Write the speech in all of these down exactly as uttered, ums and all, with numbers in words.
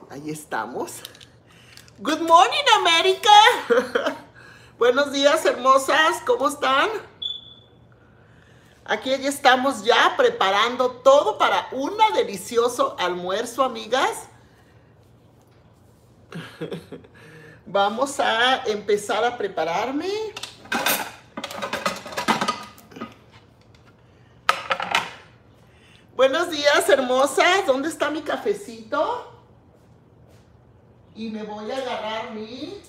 Ahí estamos. Good morning, América. Buenos días, hermosas. ¿Cómo están? Aquí ya estamos ya preparando todo para un delicioso almuerzo, amigas. Vamos a empezar a prepararme. Buenos días, hermosas. ¿Dónde está mi cafecito? Y me voy a agarrar mi...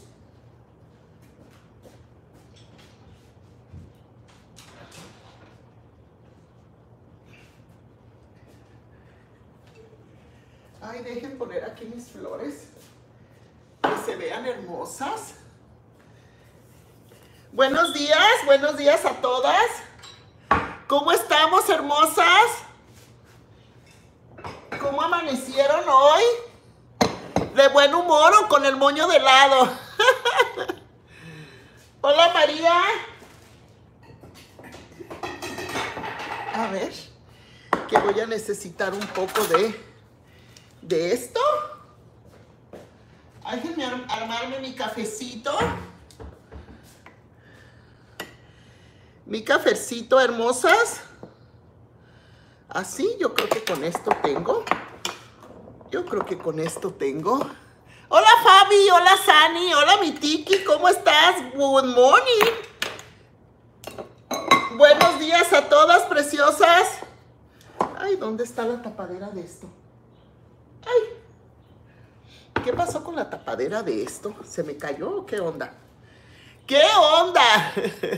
Ay, dejen poner aquí mis flores, que se vean hermosas. Buenos días, buenos días a todas. ¿Cómo estamos, hermosas? ¿Cómo amanecieron hoy? ¿De buen humor o con el moño de lado? Hola, María. A ver, que voy a necesitar un poco de, de esto. Déjenme armarme mi cafecito. Mi cafecito, hermosas. Así, yo creo que con esto tengo. Yo creo que con esto tengo. Hola, Fabi. Hola, Sani. Hola, mi Tiki. ¿Cómo estás? Good morning. Buenos días a todas, preciosas. Ay, ¿dónde está la tapadera de esto? Ay. ¿Qué pasó con la tapadera de esto? ¿Se me cayó o qué onda? ¿Qué onda?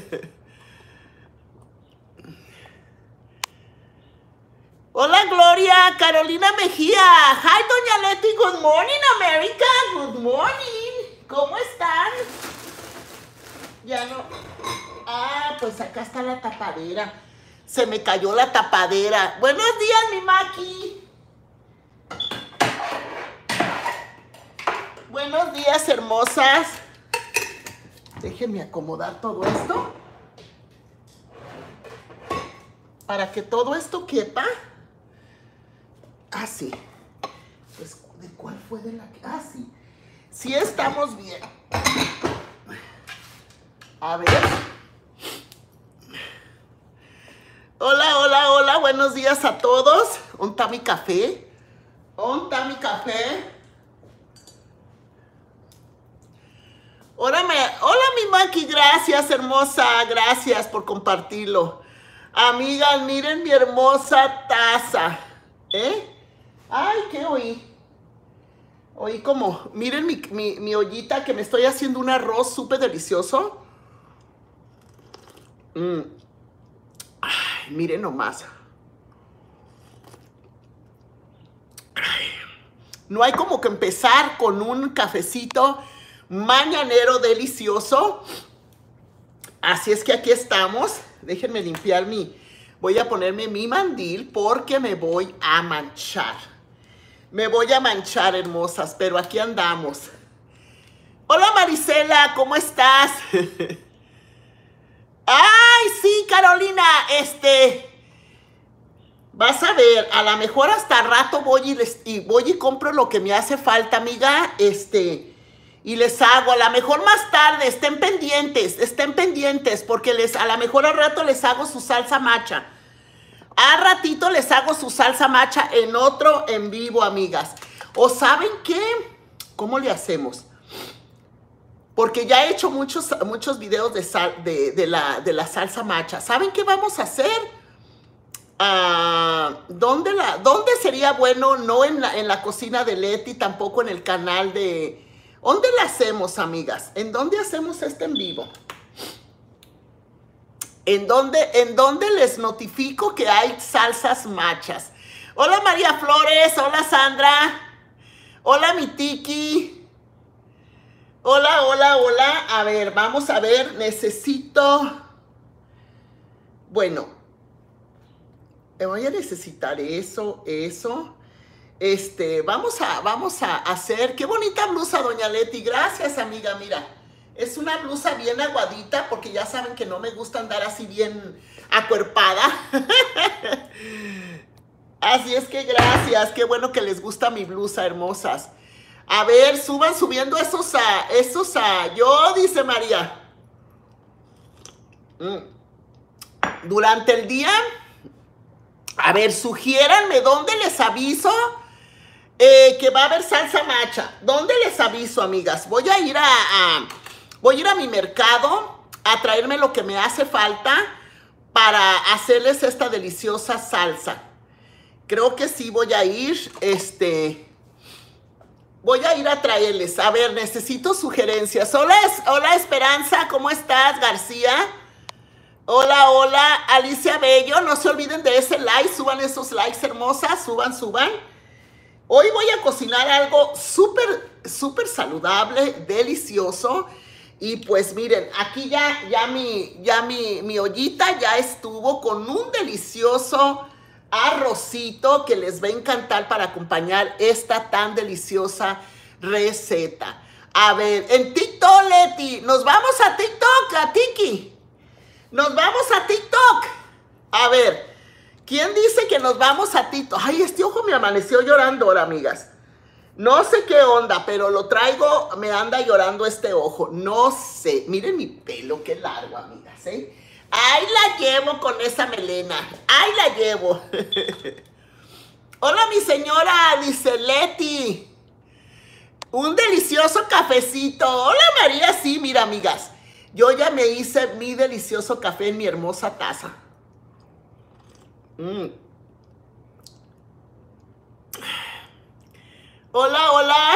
Hola, Gloria, Carolina Mejía. Hi, Doña Leti. Good morning, America. Good morning. ¿Cómo están? Ya no. Ah, pues acá está la tapadera. Se me cayó la tapadera. Buenos días, mi Maki. Buenos días, hermosas. Déjenme acomodar todo esto. Para que todo esto quepa. Ah, sí. Pues, ¿de cuál fue de la que? Ah, sí. Sí estamos bien. A ver. Hola, hola, hola. Buenos días a todos. ¿Dónde está mi café? ¿Dónde está mi café? Hola, me... hola, mi Maki. Gracias, hermosa. Gracias por compartirlo. Amigas, miren mi hermosa taza. ¿Eh? Ay, ¿qué oí? Oí como, miren mi, mi, mi ollita que me estoy haciendo un arroz súper delicioso. Mm. Ay, miren nomás. Ay. No hay como que empezar con un cafecito mañanero delicioso. Así es que aquí estamos. Déjenme limpiar mi... Voy a ponerme mi mandil porque me voy a manchar. Me voy a manchar, hermosas, pero aquí andamos. Hola, Marisela, ¿cómo estás? Ay, sí, Carolina, este... Vas a ver, a lo mejor hasta rato voy y, les, y voy y compro lo que me hace falta, amiga, este... Y les hago, a lo mejor más tarde, estén pendientes, estén pendientes, porque les, a lo mejor al rato les hago su salsa macha. Al ratito les hago su salsa macha en otro en vivo, amigas. ¿O saben qué? ¿Cómo le hacemos? Porque ya he hecho muchos, muchos videos de, sal, de, de, la, de la salsa macha. ¿Saben qué vamos a hacer? Uh, ¿dónde, la, ¿Dónde sería bueno? No en la, en la cocina de Leti, tampoco en el canal de... ¿Dónde la hacemos, amigas? ¿En dónde hacemos este en vivo? ¿En dónde, en dónde les notifico que hay salsas machas? Hola, María Flores. Hola, Sandra. Hola, mi Tiki. Hola, hola, hola. A ver, vamos a ver. Necesito... Bueno. Voy a necesitar eso, eso... Este, vamos a, vamos a hacer, qué bonita blusa, Doña Leti, gracias, amiga, mira, es una blusa bien aguadita, porque ya saben que no me gusta andar así bien acuerpada, así es que gracias, qué bueno que les gusta mi blusa, hermosas. A ver, suban subiendo esos a, esos a, yo, dice María. Mm. Durante el día, a ver, sugiéranme dónde les aviso eh, que va a haber salsa macha. ¿Dónde les aviso, amigas? Voy a ir a, a, voy a ir a mi mercado a traerme lo que me hace falta para hacerles esta deliciosa salsa. Creo que sí voy a ir, este... Voy a ir a traerles. A ver, necesito sugerencias. Hola, hola Esperanza, ¿cómo estás, García? Hola, hola, Alicia Bello. No se olviden de ese like, suban esos likes hermosas, suban, suban. Hoy voy a cocinar algo súper, súper saludable, delicioso. Y pues miren, aquí ya, ya, mi, ya mi, mi ollita ya estuvo con un delicioso arrocito que les va a encantar para acompañar esta tan deliciosa receta. A ver, en TikTok, Leti, nos vamos a TikTok, a Tiki. Nos vamos a TikTok. A ver, ¿quién dice que nos vamos a TikTok? Ay, este ojo me amaneció llorando ahora, amigas. No sé qué onda, pero lo traigo, me anda llorando este ojo. No sé, miren mi pelo, qué largo, amigas, ¿eh? Ahí la llevo con esa melena. Ahí la llevo. Hola, mi señora, dice Leti. Un delicioso cafecito. Hola, María. Sí, mira, amigas. Yo ya me hice mi delicioso café en mi hermosa taza. Mm. Hola, hola.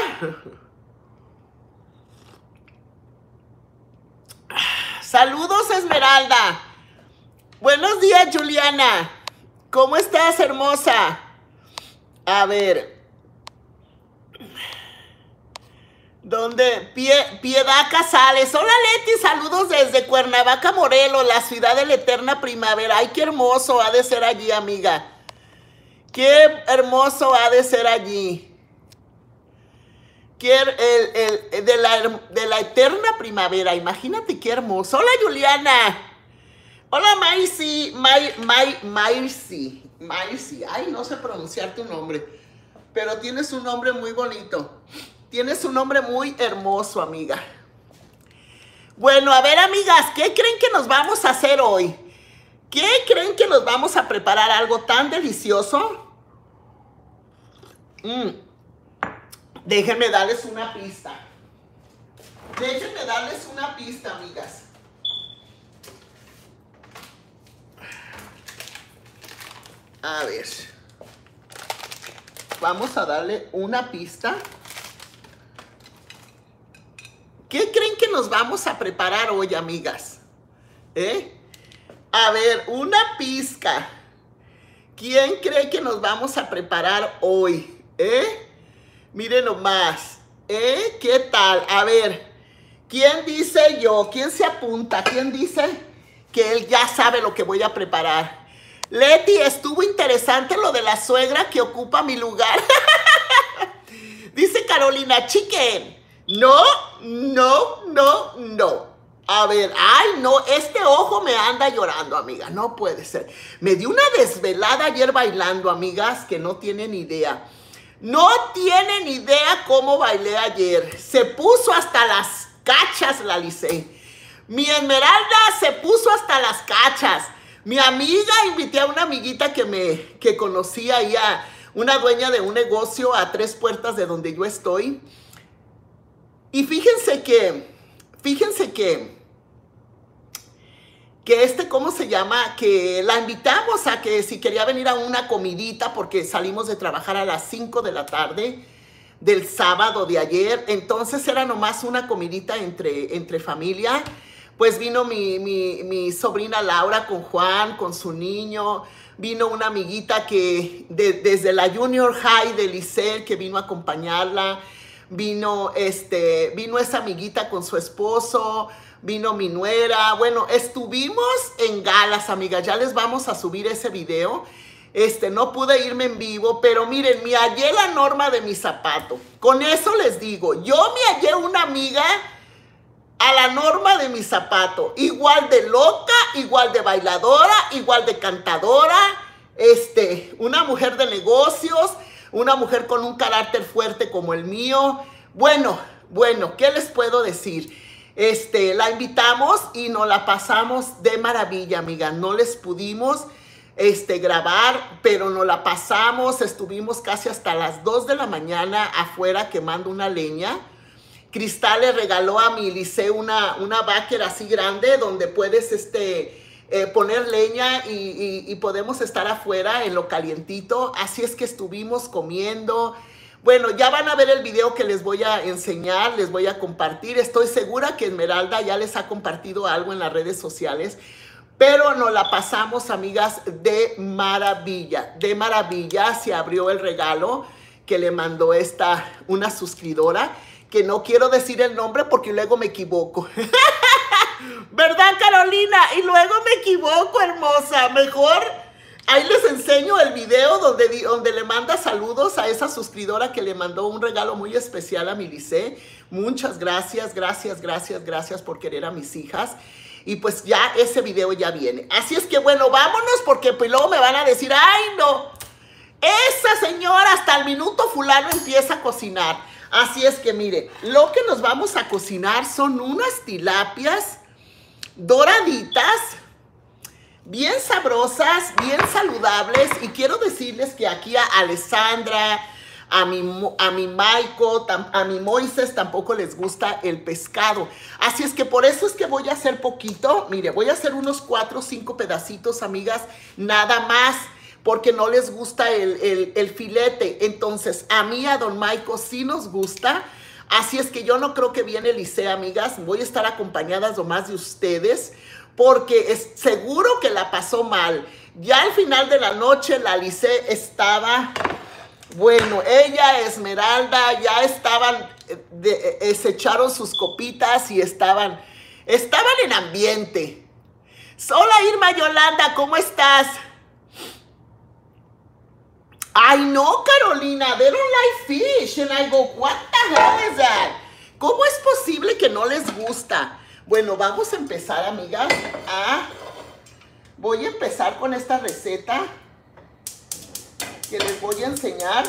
Saludos, Esmeralda. Buenos días, Juliana. ¿Cómo estás, hermosa? A ver. ¿Dónde? Pie, Piedad Casales. Hola, Leti. Saludos desde Cuernavaca, Morelos, la ciudad de la eterna primavera. Ay, qué hermoso ha de ser allí, amiga. Qué hermoso ha de ser allí. Qué, el, el, el, de, la, de la eterna primavera. Imagínate qué hermoso. Hola, Juliana. Hola, Maisy, May, May, Maisy, Maisy, ay, no sé pronunciar tu nombre, pero tienes un nombre muy bonito, tienes un nombre muy hermoso, amiga. Bueno, a ver, amigas, ¿qué creen que nos vamos a hacer hoy? ¿Qué creen que nos vamos a preparar algo tan delicioso? Mm. Déjenme darles una pista, déjenme darles una pista, amigas. A ver, vamos a darle una pista. ¿Qué creen que nos vamos a preparar hoy, amigas? ¿Eh? A ver, una pizca. ¿Quién cree que nos vamos a preparar hoy? ¿Eh? Miren nomás. ¿Eh? ¿Qué tal? A ver, ¿quién dice yo? ¿Quién se apunta? ¿Quién dice que él ya sabe lo que voy a preparar? Leti, estuvo interesante lo de la suegra que ocupa mi lugar. Dice Carolina, chicken. No, no, no, no. A ver, ay, no, este ojo me anda llorando, amiga. No puede ser. Me dio una desvelada ayer bailando, amigas, que no tienen idea. No tienen idea cómo bailé ayer. Se puso hasta las cachas la Lice. Mi Esmeralda se puso hasta las cachas. Mi amiga, invité a una amiguita que me que conocía ahí, a una dueña de un negocio a tres puertas de donde yo estoy. Y fíjense que, fíjense que, que este, ¿cómo se llama? Que la invitamos a que si quería venir a una comidita porque salimos de trabajar a las cinco de la tarde del sábado de ayer. Entonces era nomás una comidita entre, entre familia. Pues vino mi, mi, mi sobrina Laura con Juan, con su niño. Vino una amiguita que de, desde la Junior High de Licel que vino a acompañarla. Vino, este, vino esa amiguita con su esposo. Vino mi nuera. Bueno, estuvimos en galas, amigas. Ya les vamos a subir ese video. Este, no pude irme en vivo, pero miren, me hallé la norma de mi zapato. Con eso les digo, yo me hallé una amiga a la norma de mi zapato, igual de loca, igual de bailadora, igual de cantadora, este, una mujer de negocios, una mujer con un carácter fuerte como el mío, Bueno, bueno, ¿qué les puedo decir? Este, la invitamos y nos la pasamos de maravilla, amiga. No les pudimos este, grabar, pero nos la pasamos. Estuvimos casi hasta las dos de la mañana afuera quemando una leña. Cristal le regaló a mi Liceo una, una backer así grande donde puedes este, eh, poner leña y, y, y podemos estar afuera en lo calientito. Así es que estuvimos comiendo. Bueno, ya van a ver el video que les voy a enseñar, les voy a compartir. Estoy segura que Esmeralda ya les ha compartido algo en las redes sociales. Pero nos la pasamos, amigas, de maravilla. De maravilla. Se abrió el regalo que le mandó esta, una suscriptora, que no quiero decir el nombre porque luego me equivoco. ¿Verdad, Carolina? Y luego me equivoco, hermosa. Mejor ahí les enseño el video donde, donde le manda saludos a esa suscriptora que le mandó un regalo muy especial a mi Lice. Muchas gracias, gracias, gracias, gracias por querer a mis hijas. Y pues ya ese video ya viene. Así es que bueno, vámonos porque pues luego me van a decir, ¡ay, no! Esa señora hasta el minuto fulano empieza a cocinar. Así es que mire, lo que nos vamos a cocinar son unas tilapias doraditas, bien sabrosas, bien saludables. Y quiero decirles que aquí a Alessandra, a mi, a mi Maiko, a mi Moisés tampoco les gusta el pescado. Así es que por eso es que voy a hacer poquito. Mire, voy a hacer unos cuatro o cinco pedacitos, amigas, nada más, porque no les gusta el, el, el filete. Entonces, a mí, a don Maiko, sí nos gusta. Así es que yo no creo que viene Lice, amigas. Voy a estar acompañadas nomás de ustedes, porque es seguro que la pasó mal. Ya al final de la noche la Lice estaba, bueno, ella, Esmeralda, ya estaban, de, de, se echaron sus copitas y estaban, estaban en ambiente. Hola Irma Yolanda, ¿cómo estás? Ay no, Carolina, they don't like fish. And I go, what the hell is that? ¿Cómo es posible que no les gusta? Bueno, vamos a empezar, amigas, a... Voy a empezar con esta receta que les voy a enseñar.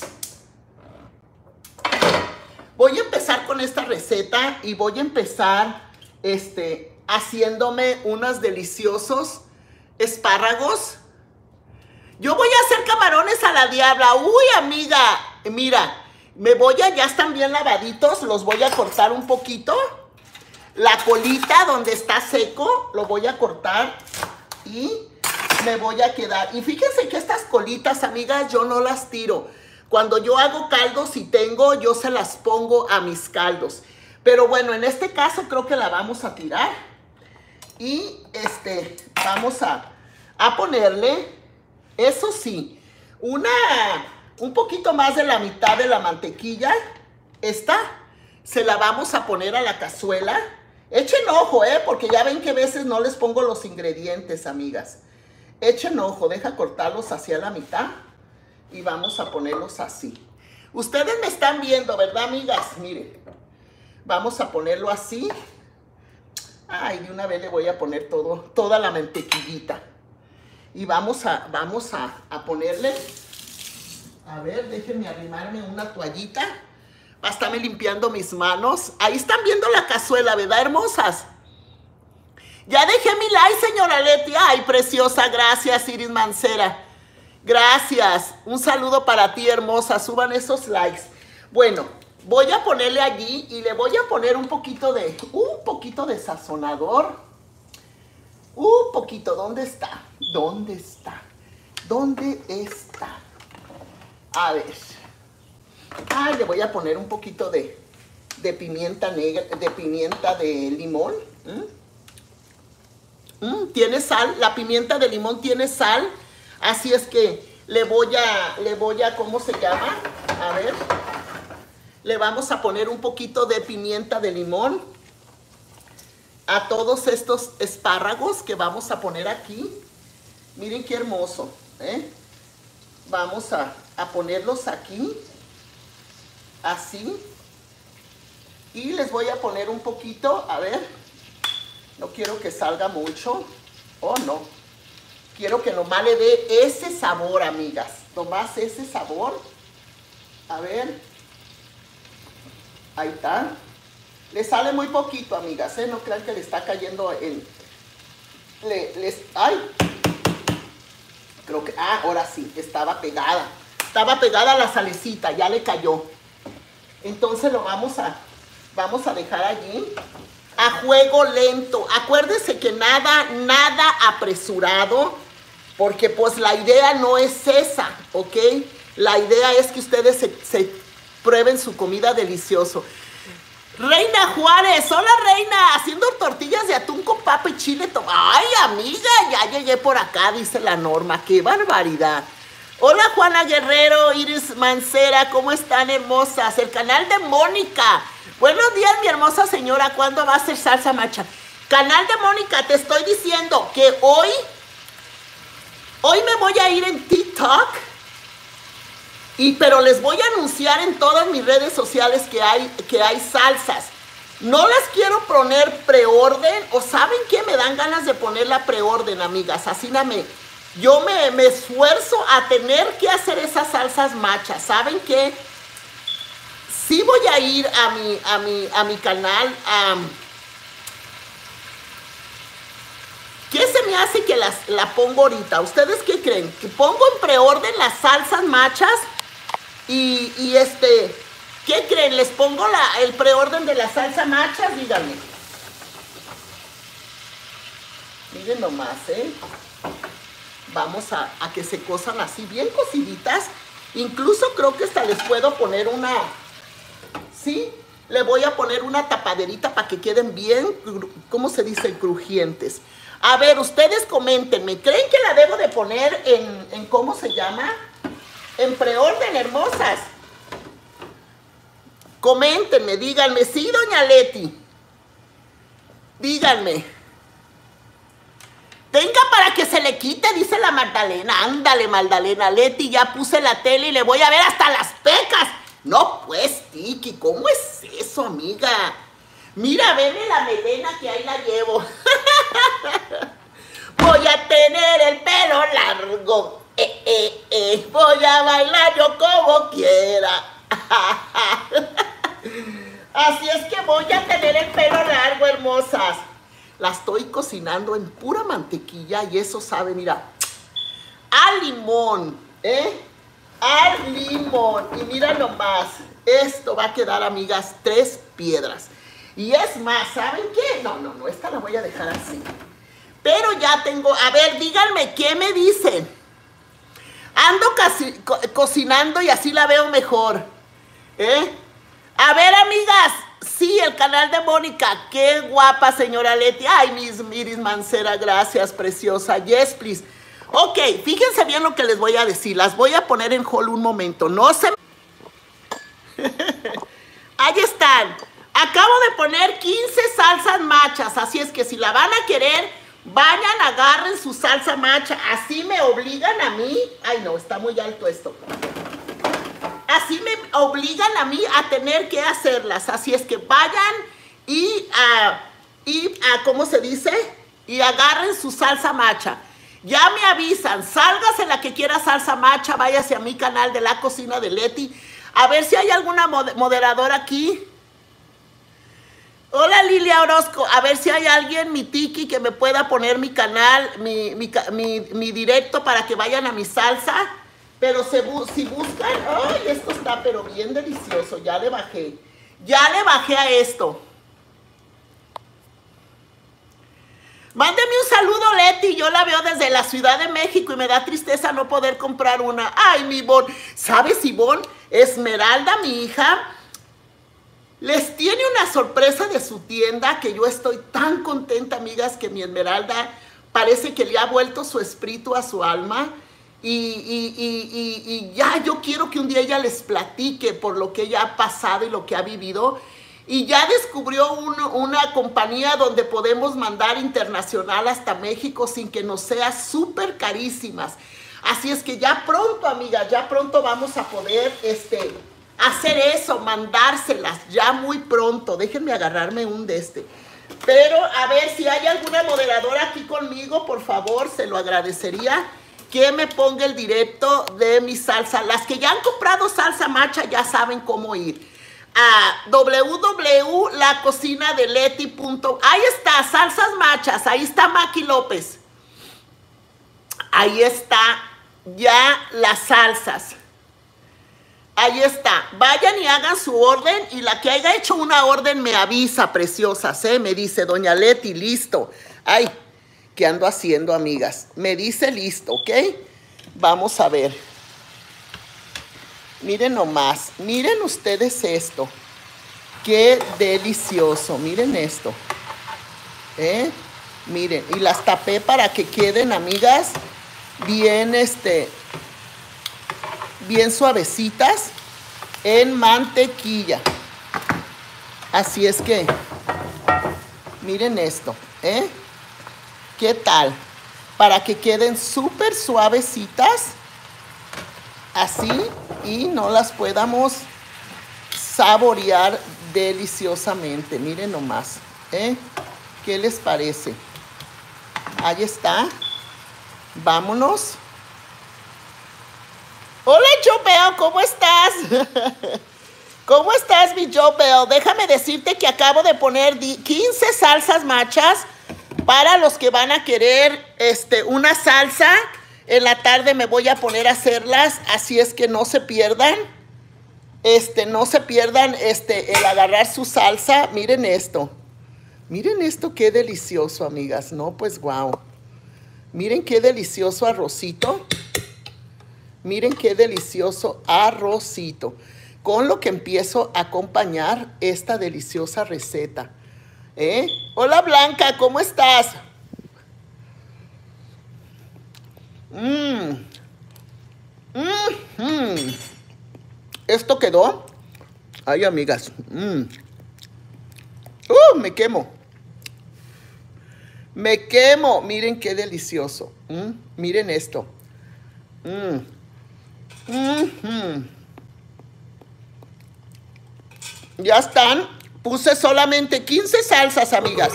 Voy a empezar con esta receta y voy a empezar este, haciéndome unos deliciosos espárragos. Yo voy a hacer camarones a la diabla. Uy, amiga, mira, me voy a, ya están bien lavaditos, los voy a cortar un poquito. La colita donde está seco, lo voy a cortar y me voy a quedar. Y fíjense que estas colitas, amigas, yo no las tiro. Cuando yo hago caldos, si tengo, yo se las pongo a mis caldos. Pero bueno, en este caso creo que la vamos a tirar. Y este, vamos a, a ponerle, eso sí, una, un poquito más de la mitad de la mantequilla. Esta se la vamos a poner a la cazuela. Echen ojo, ¿eh? Porque ya ven que a veces no les pongo los ingredientes, amigas. Echen ojo, deja cortarlos hacia la mitad. Y vamos a ponerlos así. Ustedes me están viendo, ¿verdad, amigas? Miren, vamos a ponerlo así. Ay, de una vez le voy a poner todo, toda la mantequillita. Y vamos a, vamos a, a ponerle, a ver, déjenme arrimarme una toallita. Para estarme limpiando mis manos. Ahí están viendo la cazuela, ¿verdad, hermosas? Ya dejé mi like, señora Leti. Ay, preciosa, gracias, Iris Mancera. Gracias. Un saludo para ti, hermosa. Suban esos likes. Bueno, voy a ponerle allí y le voy a poner un poquito de, un poquito de sazonador. Un poquito. ¿Dónde está? ¿Dónde está? ¿Dónde está? A ver. Ay, le voy a poner un poquito de, de pimienta negra, de pimienta de limón. ¿Mm? ¿Mm? ¿Tiene sal? La pimienta de limón tiene sal. Así es que le voy a, le voy a, ¿cómo se llama? A ver. Le vamos a poner un poquito de pimienta de limón a todos estos espárragos que vamos a poner aquí. Miren qué hermoso, ¿eh? Vamos a, a ponerlos aquí. Así. Y les voy a poner un poquito, a ver. No quiero que salga mucho. Oh, no. Quiero que nomás le dé ese sabor, amigas. Nomás ese sabor. A ver. Ahí está. Le sale muy poquito, amigas, ¿eh? No crean que le está cayendo en... Le, les, ¡ay! Creo que... Ah, ahora sí, estaba pegada. Estaba pegada a la salecita, ya le cayó. Entonces lo vamos a... Vamos a dejar allí. A juego lento. Acuérdense que nada, nada apresurado. Porque pues la idea no es esa, ¿ok? La idea es que ustedes se, se prueben su comida delicioso. Reina Juárez, hola Reina, haciendo tortillas de atún con papa y chile. Ay, amiga, ya llegué por acá, dice la Norma, qué barbaridad. Hola Juana Guerrero, Iris Mancera, ¿cómo están hermosas? El canal de Mónica. Buenos días, mi hermosa señora, ¿cuándo va a hacer salsa macha? Canal de Mónica, te estoy diciendo que hoy, hoy me voy a ir en TikTok. Y, pero les voy a anunciar en todas mis redes sociales que hay, que hay salsas. No las quiero poner preorden. ¿O saben qué? Me dan ganas de poner la preorden, amigas. Así no me... Yo me, me esfuerzo a tener que hacer esas salsas machas. ¿Saben qué? Sí voy a ir a mi, a mi, a mi canal. Um, ¿Qué se me hace que las, la pongo ahorita? ¿Ustedes qué creen? ¿Que pongo en preorden las salsas machas? Y, y este, ¿qué creen? ¿Les pongo la, el preorden de la salsa macha? Díganme. Miren nomás, ¿eh? Vamos a, a que se cosan así, bien cociditas. Incluso creo que hasta les puedo poner una... ¿Sí? Le voy a poner una tapaderita para que queden bien, ¿cómo se dice? Crujientes. A ver, ustedes coméntenme. ¿Creen que la debo de poner en, en ¿cómo se llama? En preorden, hermosas. Coméntenme, díganme. Sí, doña Leti. Díganme. Tenga para que se le quite, dice la Magdalena. Ándale, Magdalena. Leti, ya puse la tele y le voy a ver hasta las pecas. No, pues, Tiki, ¿cómo es eso, amiga? Mira, veme la melena que ahí la llevo. Voy a tener el pelo largo. Eh, eh, eh. Voy a bailar yo como quiera. Así es que voy a tener el pelo largo, hermosas. La estoy cocinando en pura mantequilla y eso sabe, mira, a limón, ¿eh? A limón. Y mira nomás, esto va a quedar, amigas, tres piedras. Y es más, ¿saben qué? No, no, no, esta la voy a dejar así. Pero ya tengo, a ver, díganme, ¿qué me dicen? Ando casi, co cocinando y así la veo mejor. ¿Eh? A ver, amigas, sí, el canal de Mónica. Qué guapa, señora Leti. Ay, Miss Iris Mancera, gracias, preciosa. Yes, please. Ok, fíjense bien lo que les voy a decir. Las voy a poner en hold un momento. No se... Ahí están. Acabo de poner quince salsas machas. Así es que si la van a querer, vayan, agarren su salsa macha. Así me obligan a mí. Ay, no, está muy alto esto. Así me obligan a mí a tener que hacerlas. Así es que vayan y, uh, y uh, ¿cómo se dice? Y agarren su salsa macha. Ya me avisan, sálgase la que quiera salsa macha, váyase a mi canal de La Cocina de Leti. A ver si hay alguna mod moderadora aquí. Hola Lilia Orozco, a ver si hay alguien, mi Tiki, que me pueda poner mi canal, mi, mi, mi, mi directo para que vayan a mi salsa. Pero se bu si buscan, ay, esto está pero bien delicioso, ya le bajé. Ya le bajé a esto. Mándeme un saludo, Leti. Yo la veo desde la Ciudad de México y me da tristeza no poder comprar una. Ay, mi Ivonne. ¿Sabes, Ivonne? Esmeralda, mi hija, les tiene una sorpresa de su tienda que yo estoy tan contenta, amigas, que mi Esmeralda parece que le ha vuelto su espíritu a su alma. Y, y, y, y, y ya yo quiero que un día ella les platique por lo que ella ha pasado y lo que ha vivido. Y ya descubrió un, una compañía donde podemos mandar internacional hasta México sin que nos sea súper carísimas. Así es que ya pronto, amigas, ya pronto vamos a poder este, hacer eso, mandárselas, ya muy pronto. Déjenme agarrarme un de este. Pero a ver si hay alguna moderadora aquí conmigo, por favor, se lo agradecería. Que me ponga el directo de mi salsa. Las que ya han comprado salsa macha ya saben cómo ir. a w w w punto la cocina de leti punto com. Ahí está, salsas machas, ahí está Maki López. Ahí está ya las salsas. Ahí está. Vayan y hagan su orden y la que haya hecho una orden me avisa, preciosas, ¿eh? Me dice, doña Leti, listo. Ay, ¿qué ando haciendo, amigas? Me dice listo, ¿ok? Vamos a ver. Miren nomás, miren ustedes esto. Qué delicioso, miren esto. ¿Eh? Miren, y las tapé para que queden, amigas, bien, este, bien suavecitas en mantequilla. Así es que, miren esto, ¿eh? ¿Qué tal? Para que queden súper suavecitas, así, y no las podamos saborear deliciosamente. Miren nomás, ¿eh? ¿Qué les parece? Ahí está. Vámonos. Hola, Jobel, ¿cómo estás? ¿Cómo estás, mi Jobel? Déjame decirte que acabo de poner quince salsas machas para los que van a querer este, una salsa. En la tarde me voy a poner a hacerlas, así es que no se pierdan. Este, no se pierdan este, el agarrar su salsa. Miren esto. Miren esto, qué delicioso, amigas. No, pues, wow. Miren qué delicioso arrocito. Miren qué delicioso arrocito. Con lo que empiezo a acompañar esta deliciosa receta. ¿Eh? Hola, Blanca, ¿cómo estás? Mmm. Mmm. Esto quedó. Ay, amigas. Mmm. Uh, me quemo. Me quemo. Miren qué delicioso. Mm, miren esto. Mm. Mm-hmm. Ya están. Puse solamente quince salsas, amigas.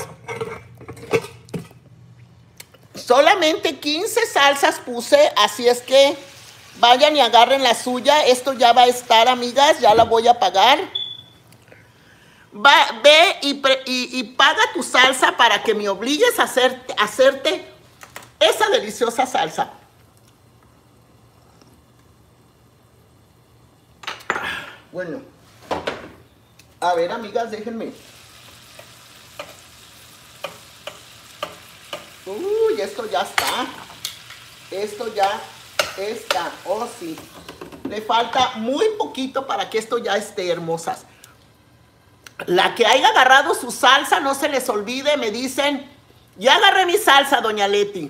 Solamente quince salsas puse. Así es que vayan y agarren la suya. Esto ya va a estar, amigas. Ya la voy a pagar. Va, ve y, pre, y, y paga tu salsa para que me obligues a, hacer, a hacerte esa deliciosa salsa. Bueno, a ver, amigas, déjenme. Uy, esto ya está. Esto ya está. Oh, sí. Le falta muy poquito para que esto ya esté, hermosas. La que haya agarrado su salsa, no se les olvide, me dicen, ya agarré mi salsa, doña Leti.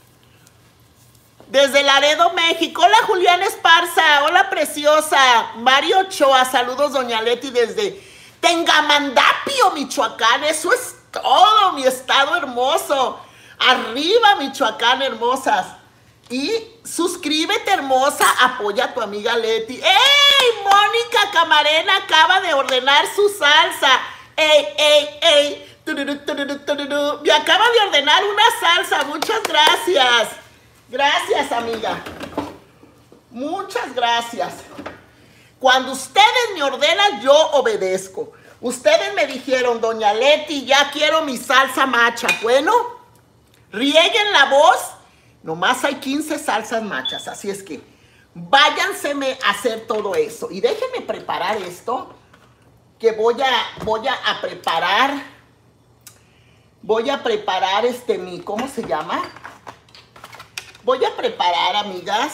Desde Laredo, México. Hola, Julián Esparza. Hola, preciosa. Mario Ochoa. Saludos, doña Leti, desde Tengamandapio, Michoacán. Eso es todo, mi estado hermoso. Arriba, Michoacán, hermosas. Y suscríbete, hermosa. Apoya a tu amiga Leti. ¡Ey! Mónica Camarena acaba de ordenar su salsa. ¡Ey, ey, ey! Tururú, tururú, tururú. Me acaba de ordenar una salsa. Muchas gracias. Gracias, amiga. Muchas gracias. Cuando ustedes me ordenan, yo obedezco. Ustedes me dijeron, doña Leti, ya quiero mi salsa macha. Bueno, rieguen la voz. Nomás hay quince salsas machas, así es que váyanseme a hacer todo eso. Y déjenme preparar esto, que voy a, voy a, a preparar, voy a preparar este mi, ¿cómo se llama? Voy a preparar, amigas,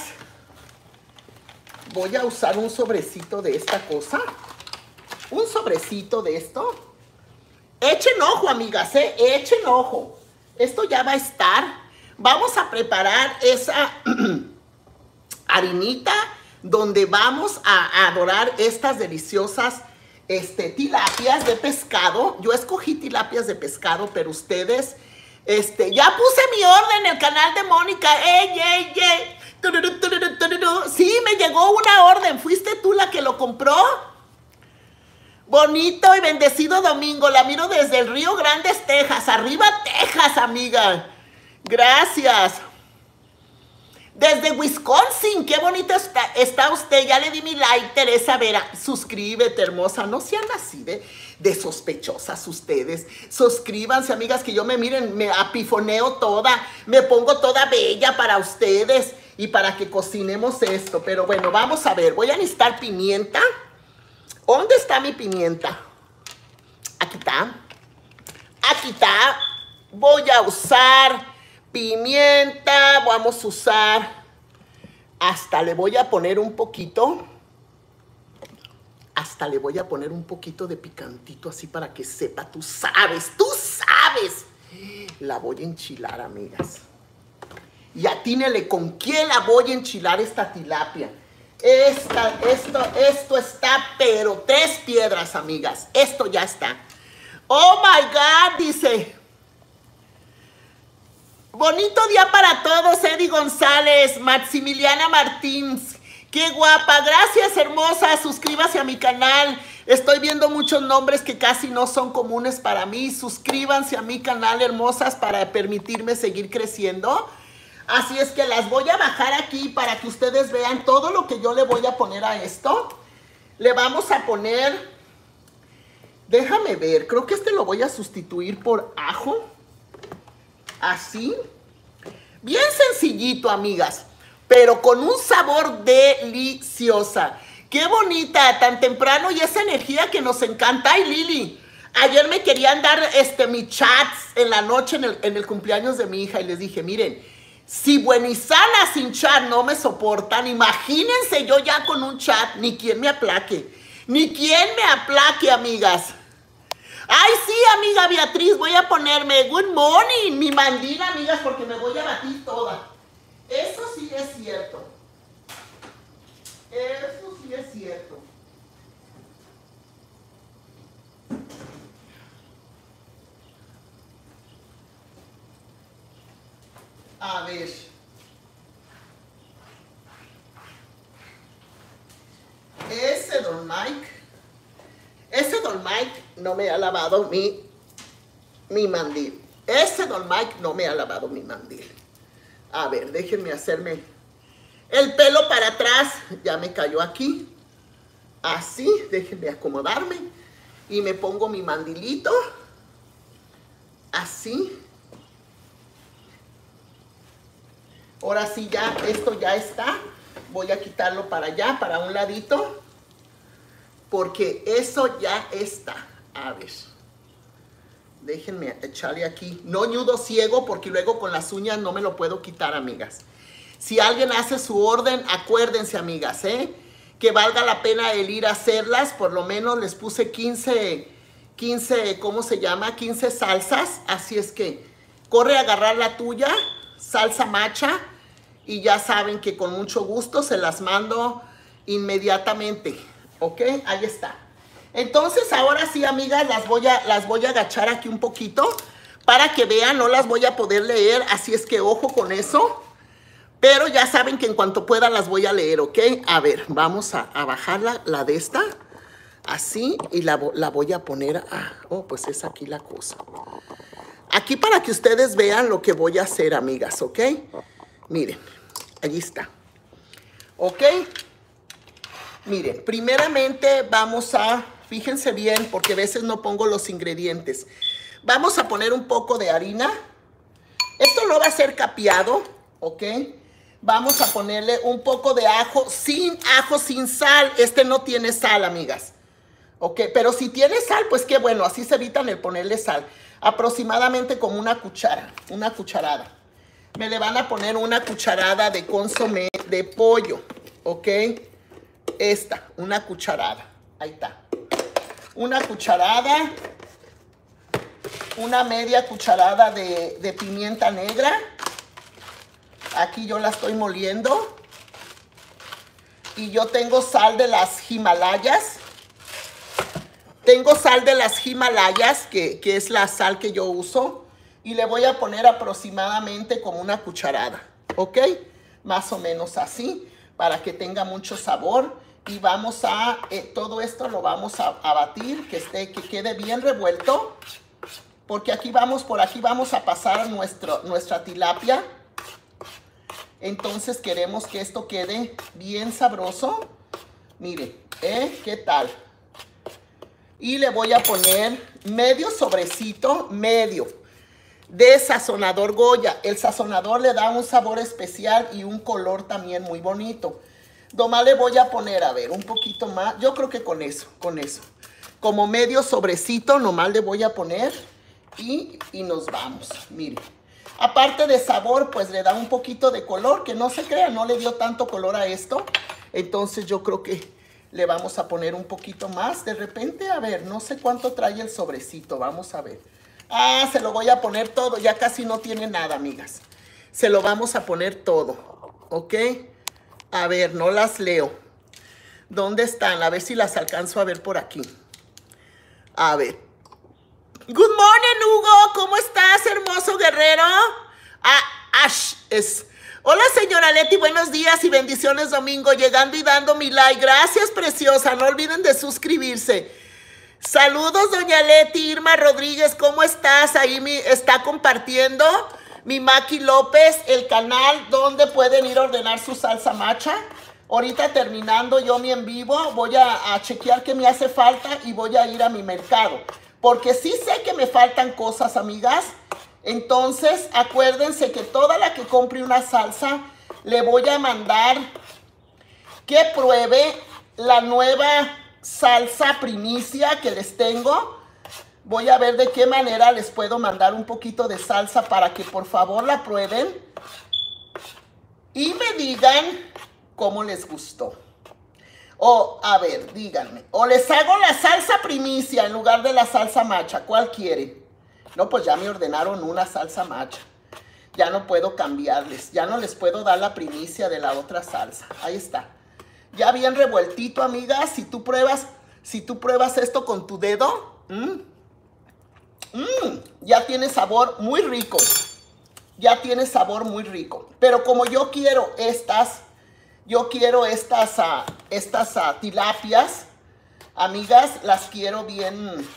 voy a usar un sobrecito de esta cosa, un sobrecito de esto. Echen ojo, amigas, ¿eh? Echen ojo. Esto ya va a estar. Vamos a preparar esa harinita donde vamos a, a dorar estas deliciosas este, tilapias de pescado. Yo escogí tilapias de pescado, pero ustedes, este, ya puse mi orden en el canal de Mónica. ¡Ey, ey, ey! Tururú, tururú, tururú. Sí, me llegó una orden. ¿Fuiste tú la que lo compró? Bonito y bendecido domingo. La miro desde el Río Grande, Texas. Arriba, Texas, amiga. Gracias. Desde Wisconsin, qué bonita está, está usted. Ya le di mi like, Teresa Vera. Suscríbete, hermosa. No sean así de, de sospechosas ustedes. Suscríbanse, amigas, que yo me miren, me apifoneo toda. Me pongo toda bella para ustedes y para que cocinemos esto. Pero bueno, vamos a ver. Voy a necesitar pimienta. ¿Dónde está mi pimienta? Aquí está. Aquí está. Voy a usar pimienta, vamos a usar, hasta le voy a poner un poquito, hasta le voy a poner un poquito de picantito así para que sepa, tú sabes, tú sabes. La voy a enchilar, amigas. Y atínele con quién la voy a enchilar esta tilapia. Esta, esto, esto está, pero tres piedras, amigas. Esto ya está. Oh my God, dice. Bonito día para todos, Eddie González, Maximiliana Martins. Qué guapa, gracias hermosa, suscríbase a mi canal. Estoy viendo muchos nombres que casi no son comunes para mí. Suscríbanse a mi canal, hermosas, para permitirme seguir creciendo. Así es que las voy a bajar aquí para que ustedes vean todo lo que yo le voy a poner a esto. Le vamos a poner, déjame ver, creo que este lo voy a sustituir por ajo. Así, bien sencillito, amigas, pero con un sabor deliciosa. Qué bonita, tan temprano y esa energía que nos encanta. Ay, Lili, ayer me querían dar este, mis chats en la noche en el, en el cumpleaños de mi hija y les dije, miren, si Buenizana sin chat no me soportan, imagínense yo ya con un chat, ni quien me aplaque, ni quien me aplaque, amigas. Ay, sí, amiga Beatriz, voy a ponerme good morning, mi mandil, amigas, porque me voy a batir toda. Eso sí es cierto. Eso sí es cierto. A ver. Ese don Mike. Ese don Mike no me ha lavado mi, mi mandil. Ese don Mike no me ha lavado mi mandil. A ver, déjenme hacerme el pelo para atrás. Ya me cayó aquí. Así, déjenme acomodarme. Y me pongo mi mandilito. Así. Ahora sí ya, esto ya está. Voy a quitarlo para allá, para un ladito. Porque eso ya está. A ver. Déjenme echarle aquí. No ñudo ciego porque luego con las uñas no me lo puedo quitar, amigas. Si alguien hace su orden, acuérdense, amigas, ¿eh? Que valga la pena el ir a hacerlas. Por lo menos les puse quince, quince, ¿cómo se llama? quince salsas. Así es que corre a agarrar la tuya, salsa macha. Y ya saben que con mucho gusto se las mando inmediatamente. ¿Ok? Ahí está. Entonces, ahora sí, amigas, las voy a, las voy a agachar aquí un poquito para que vean, no las voy a poder leer, así es que ojo con eso. Pero ya saben que en cuanto pueda las voy a leer, ¿ok? A ver, vamos a, a bajar la, la de esta, así, y la, la voy a poner a... Oh, pues es aquí la cosa. Aquí para que ustedes vean lo que voy a hacer, amigas, ¿ok? Miren, allí está. ¿Ok? Miren, primeramente vamos a, fíjense bien, porque a veces no pongo los ingredientes. Vamos a poner un poco de harina. Esto no va a ser capeado, ¿ok? Vamos a ponerle un poco de ajo, sin ajo, sin sal. Este no tiene sal, amigas. ¿Ok? Pero si tiene sal, pues qué bueno, así se evitan el ponerle sal. Aproximadamente como una cuchara, una cucharada. Me le van a poner una cucharada de consomé de pollo, ¿ok? Esta, una cucharada. Ahí está. Una cucharada. Una media cucharada de, de pimienta negra. Aquí yo la estoy moliendo. Y yo tengo sal de las Himalayas. Tengo sal de las Himalayas, que, que es la sal que yo uso. Y le voy a poner aproximadamente como una cucharada. ¿Ok? Más o menos así. Para que tenga mucho sabor. Y vamos a, eh, todo esto lo vamos a, a batir, que, esté, que quede bien revuelto. Porque aquí vamos, por aquí vamos a pasar nuestro, nuestra tilapia. Entonces queremos que esto quede bien sabroso. Mire, ¿eh? ¿Qué tal? Y le voy a poner medio sobrecito, medio, de sazonador Goya. El sazonador le da un sabor especial y un color también muy bonito. Nomás le voy a poner, a ver, un poquito más. Yo creo que con eso, con eso. Como medio sobrecito, nomás le voy a poner y, y nos vamos. Mire, aparte de sabor, pues le da un poquito de color, que no se crea, no le dio tanto color a esto. Entonces yo creo que le vamos a poner un poquito más. De repente, a ver, no sé cuánto trae el sobrecito, vamos a ver. Ah, se lo voy a poner todo, ya casi no tiene nada, amigas. Se lo vamos a poner todo, ¿ok? A ver, no las leo. ¿Dónde están? A ver si las alcanzo a ver por aquí. A ver. Good morning, Hugo. ¿Cómo estás, hermoso guerrero? Ah, Ash es... Hola, señora Leti. Buenos días y bendiciones, domingo. Llegando y dando mi like. Gracias, preciosa. No olviden de suscribirse. Saludos, doña Leti. Irma Rodríguez, ¿cómo estás? Ahí me está compartiendo mi Maki López, el canal donde pueden ir a ordenar su salsa macha. Ahorita terminando yo mi en vivo, voy a, a chequear qué me hace falta y voy a ir a mi mercado. Porque sí sé que me faltan cosas, amigas. Entonces, acuérdense que toda la que compre una salsa, le voy a mandar que pruebe la nueva salsa primicia que les tengo. Voy a ver de qué manera les puedo mandar un poquito de salsa para que por favor la prueben y me digan cómo les gustó. O, a ver, díganme. O les hago la salsa primicia en lugar de la salsa macha. ¿Cuál quieren? No, pues ya me ordenaron una salsa macha. Ya no puedo cambiarles. Ya no les puedo dar la primicia de la otra salsa. Ahí está. Ya bien revueltito, amigas. Si tú pruebas, si tú pruebas esto con tu dedo, mmm, mmm, ya tiene sabor muy rico. Ya tiene sabor muy rico. Pero como yo quiero estas, yo quiero estas, uh, estas uh, tilapias, amigas, las quiero bien,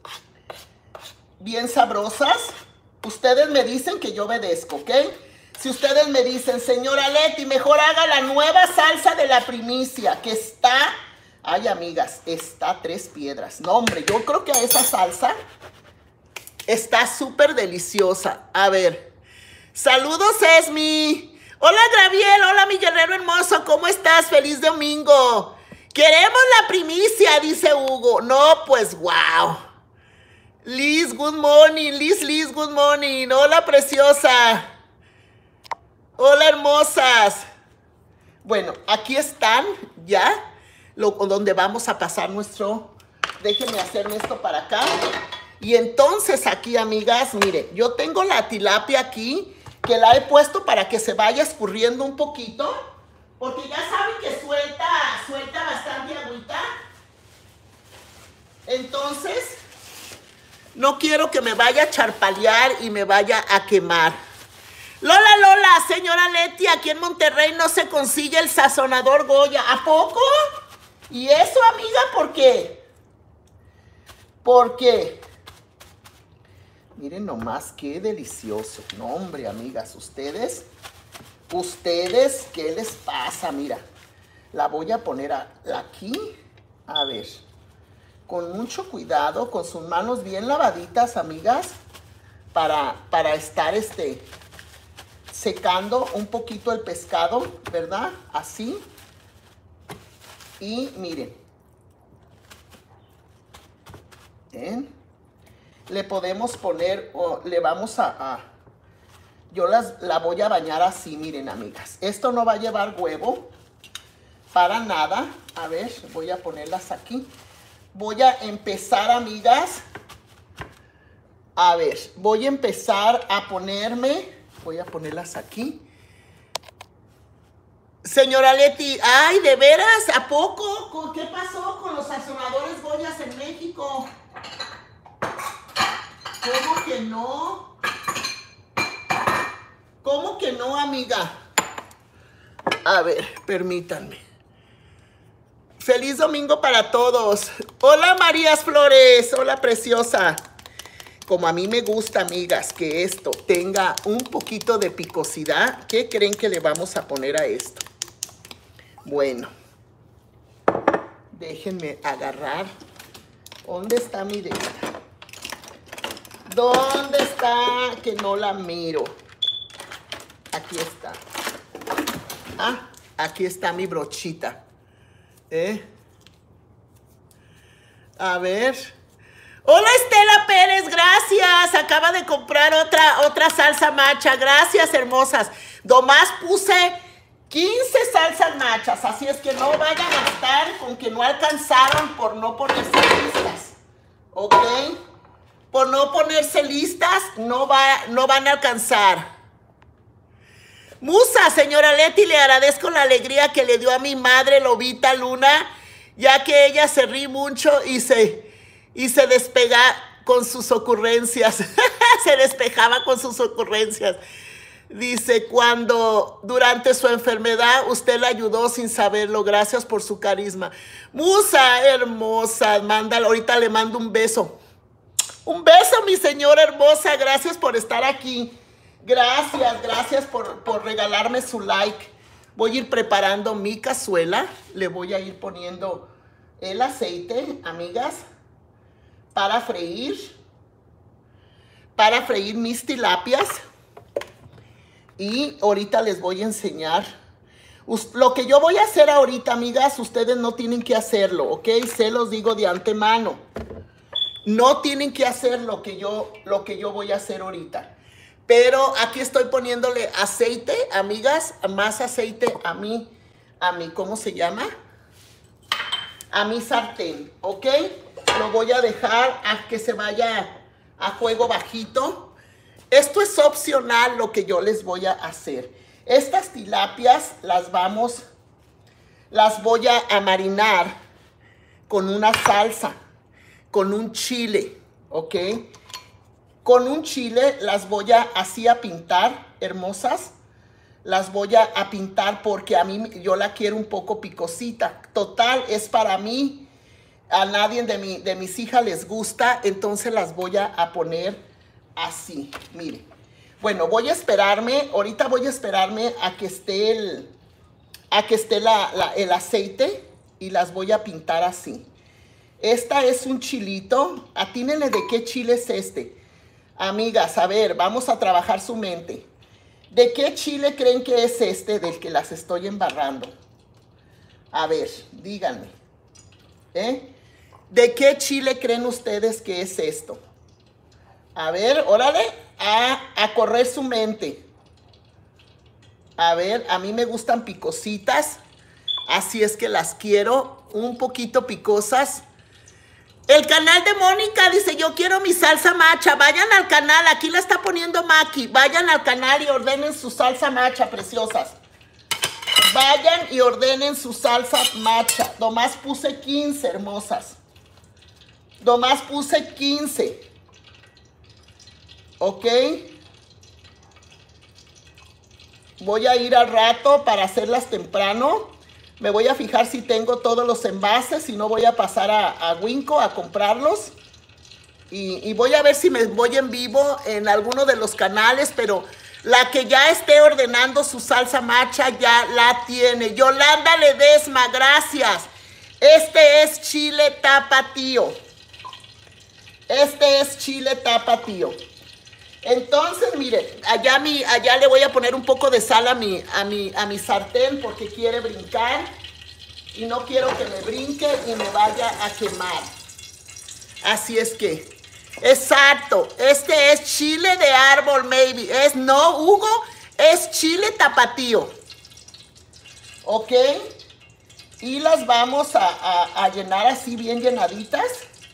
bien sabrosas. Ustedes me dicen que yo obedezco, ¿ok? Si ustedes me dicen, señora Leti, mejor haga la nueva salsa de la primicia, que está, ay, amigas, está tres piedras. No, hombre, yo creo que esa salsa está súper deliciosa. A ver, saludos, Esmi. Hola, Graviel, hola, mi guerrero hermoso, ¿cómo estás? Feliz domingo. Queremos la primicia, dice Hugo. No, pues, wow. Liz, good morning. Liz, Liz, good morning. Hola, preciosa. Hola, hermosas. Bueno, aquí están ya lo, donde vamos a pasar nuestro... Déjenme hacerme esto para acá. Y entonces aquí, amigas, mire, yo tengo la tilapia aquí, que la he puesto para que se vaya escurriendo un poquito, porque ya saben que suelta, suelta bastante agüita. Entonces... no quiero que me vaya a charpalear y me vaya a quemar. Lola, Lola, señora Leti, aquí en Monterrey no se consigue el sazonador Goya. ¿A poco? ¿Y eso, amiga, por qué? ¿Por qué? Miren nomás qué delicioso. No, hombre, amigas, ustedes, ustedes, ¿qué les pasa? Mira, la voy a poner a, aquí. A ver. Con mucho cuidado, con sus manos bien lavaditas, amigas, para, para estar este, secando un poquito el pescado, ¿verdad? Así. Y miren. ¿Ven? Le podemos poner, o le vamos a, a yo las, la voy a bañar así, miren, amigas. Esto no va a llevar huevo, para nada. A ver, voy a ponerlas aquí. Voy a empezar, amigas, a ver, voy a empezar a ponerme, voy a ponerlas aquí. Señora Leti, ay, ¿de veras? ¿A poco? ¿Qué pasó con los sazonadores Goyas en México? ¿Cómo que no? ¿Cómo que no, amiga? A ver, permítanme. Feliz domingo para todos. Hola, Marías Flores. Hola, preciosa. como a mí me gusta, amigas, que esto tenga un poquito de picosidad, ¿qué creen que le vamos a poner a esto? Bueno, déjenme agarrar. ¿Dónde está mi dedo? ¿Dónde está? Que no la miro. Aquí está. Ah, aquí está mi brochita. ¿Eh? A ver. Hola Estela Pérez, gracias. Acaba de comprar otra, otra salsa macha. Gracias, hermosas. Nomás puse quince salsas machas. Así es que no vayan a estar con que no alcanzaron por no ponerse listas. ¿Ok? Por no ponerse listas, no, va, no van a alcanzar. Musa, señora Leti, le agradezco la alegría que le dio a mi madre Lobita Luna, ya que ella se ríe mucho y se, y se despega con sus ocurrencias. Se despejaba con sus ocurrencias. Dice, cuando durante su enfermedad usted la ayudó sin saberlo. Gracias por su carisma. Musa, hermosa, mándala. Ahorita le mando un beso. Un beso, mi señora hermosa. Gracias por estar aquí. Gracias, gracias por, por regalarme su like. Voy a ir preparando mi cazuela. Le voy a ir poniendo el aceite, amigas, para freír. Para freír mis tilapias. Y ahorita les voy a enseñar. Lo que yo voy a hacer ahorita, amigas, ustedes no tienen que hacerlo, ¿ok? Se los digo de antemano. No tienen que hacer lo que yo, lo que yo voy a hacer ahorita. Pero aquí estoy poniéndole aceite, amigas, más aceite a mí, a mí, ¿cómo se llama? A mi sartén, ¿ok? Lo voy a dejar a que se vaya a fuego bajito. Esto es opcional lo que yo les voy a hacer. Estas tilapias las vamos, las voy a, a marinar con una salsa, con un chile, ¿ok? Con un chile las voy a así a pintar, hermosas. Las voy a, a pintar porque a mí yo la quiero un poco picosita. Total, es para mí. A nadie de, mi, de mis hijas les gusta, entonces las voy a, a poner así, mire. Bueno, voy a esperarme, ahorita voy a esperarme a que esté el, a que esté la, la, el aceite y las voy a pintar así. Esta es un chilito. Atínenle de qué chile es este. Amigas, a ver, vamos a trabajar su mente. ¿De qué chile creen que es este del que las estoy embarrando? A ver, díganme. ¿Eh? ¿De qué chile creen ustedes que es esto? A ver, órale, a, a correr su mente. A ver, a mí me gustan picositas, así es que las quiero un poquito picosas. El canal de Mónica dice, yo quiero mi salsa macha. Vayan al canal, aquí la está poniendo Maki. Vayan al canal y ordenen su salsa macha, preciosas. Vayan y ordenen su salsa macha. Nomás puse quince, hermosas. Nomás puse quince. ¿Ok? Voy a ir al rato para hacerlas temprano. Me voy a fijar si tengo todos los envases, si no voy a pasar a, a Winco a comprarlos. Y, y voy a ver si me voy en vivo en alguno de los canales, pero la que ya esté ordenando su salsa macha ya la tiene. Yolanda Ledesma, gracias. Este es chile tapatío. Este es chile tapatío. Entonces, mire, allá, mi, allá le voy a poner un poco de sal a mi, a, mi, a mi sartén porque quiere brincar y no quiero que me brinque y me vaya a quemar. Así es que, exacto, este es chile de árbol, maybe. Es no, Hugo, es chile tapatío. ¿Ok? Y las vamos a, a, a llenar así bien llenaditas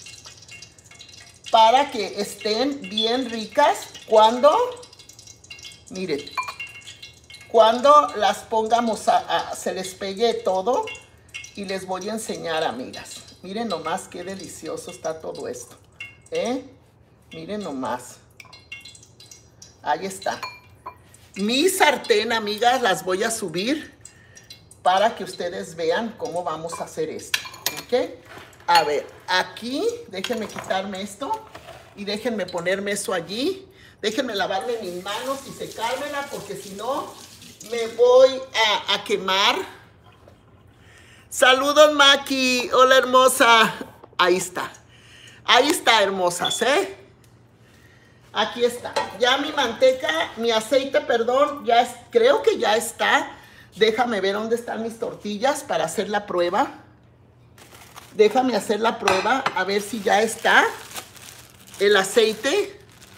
para que estén bien ricas cuando, miren, cuando las pongamos a, a, se les pegue todo y les voy a enseñar, amigas. Miren nomás qué delicioso está todo esto, ¿eh? Miren nomás. Ahí está. Mi sartén, amigas, las voy a subir para que ustedes vean cómo vamos a hacer esto, ¿ok? A ver, aquí, déjenme quitarme esto Y déjenme ponerme eso allí. Déjenme lavarme mis manos y secármela porque si no me voy a, a quemar. Saludos, Maki. Hola, hermosa. Ahí está. Ahí está, hermosas, ¿eh? Aquí está. Ya mi manteca, mi aceite, perdón, ya es, creo que ya está. Déjame ver dónde están mis tortillas para hacer la prueba. Déjame hacer la prueba a ver si ya está el aceite.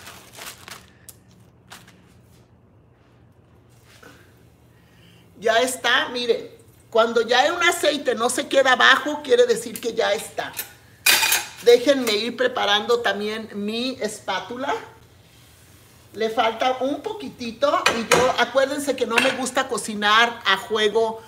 Ya está, miren. Cuando ya un aceite no se queda abajo, quiere decir que ya está. Déjenme ir preparando también mi espátula. Le falta un poquitito y yo, acuérdense que no me gusta cocinar a juego,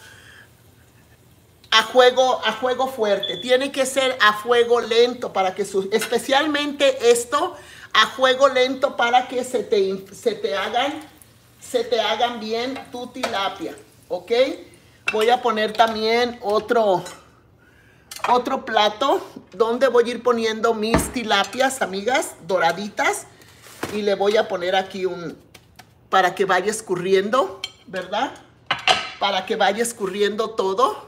a juego, a juego fuerte. Tiene que ser a fuego lento para que, su, especialmente esto, a fuego lento para que se te, se te hagan, se te hagan bien tu tilapia, ¿ok? Voy a poner también otro, otro plato donde voy a ir poniendo mis tilapias, amigas, doraditas. Y le voy a poner aquí un, para que vaya escurriendo, ¿verdad? Para que vaya escurriendo todo.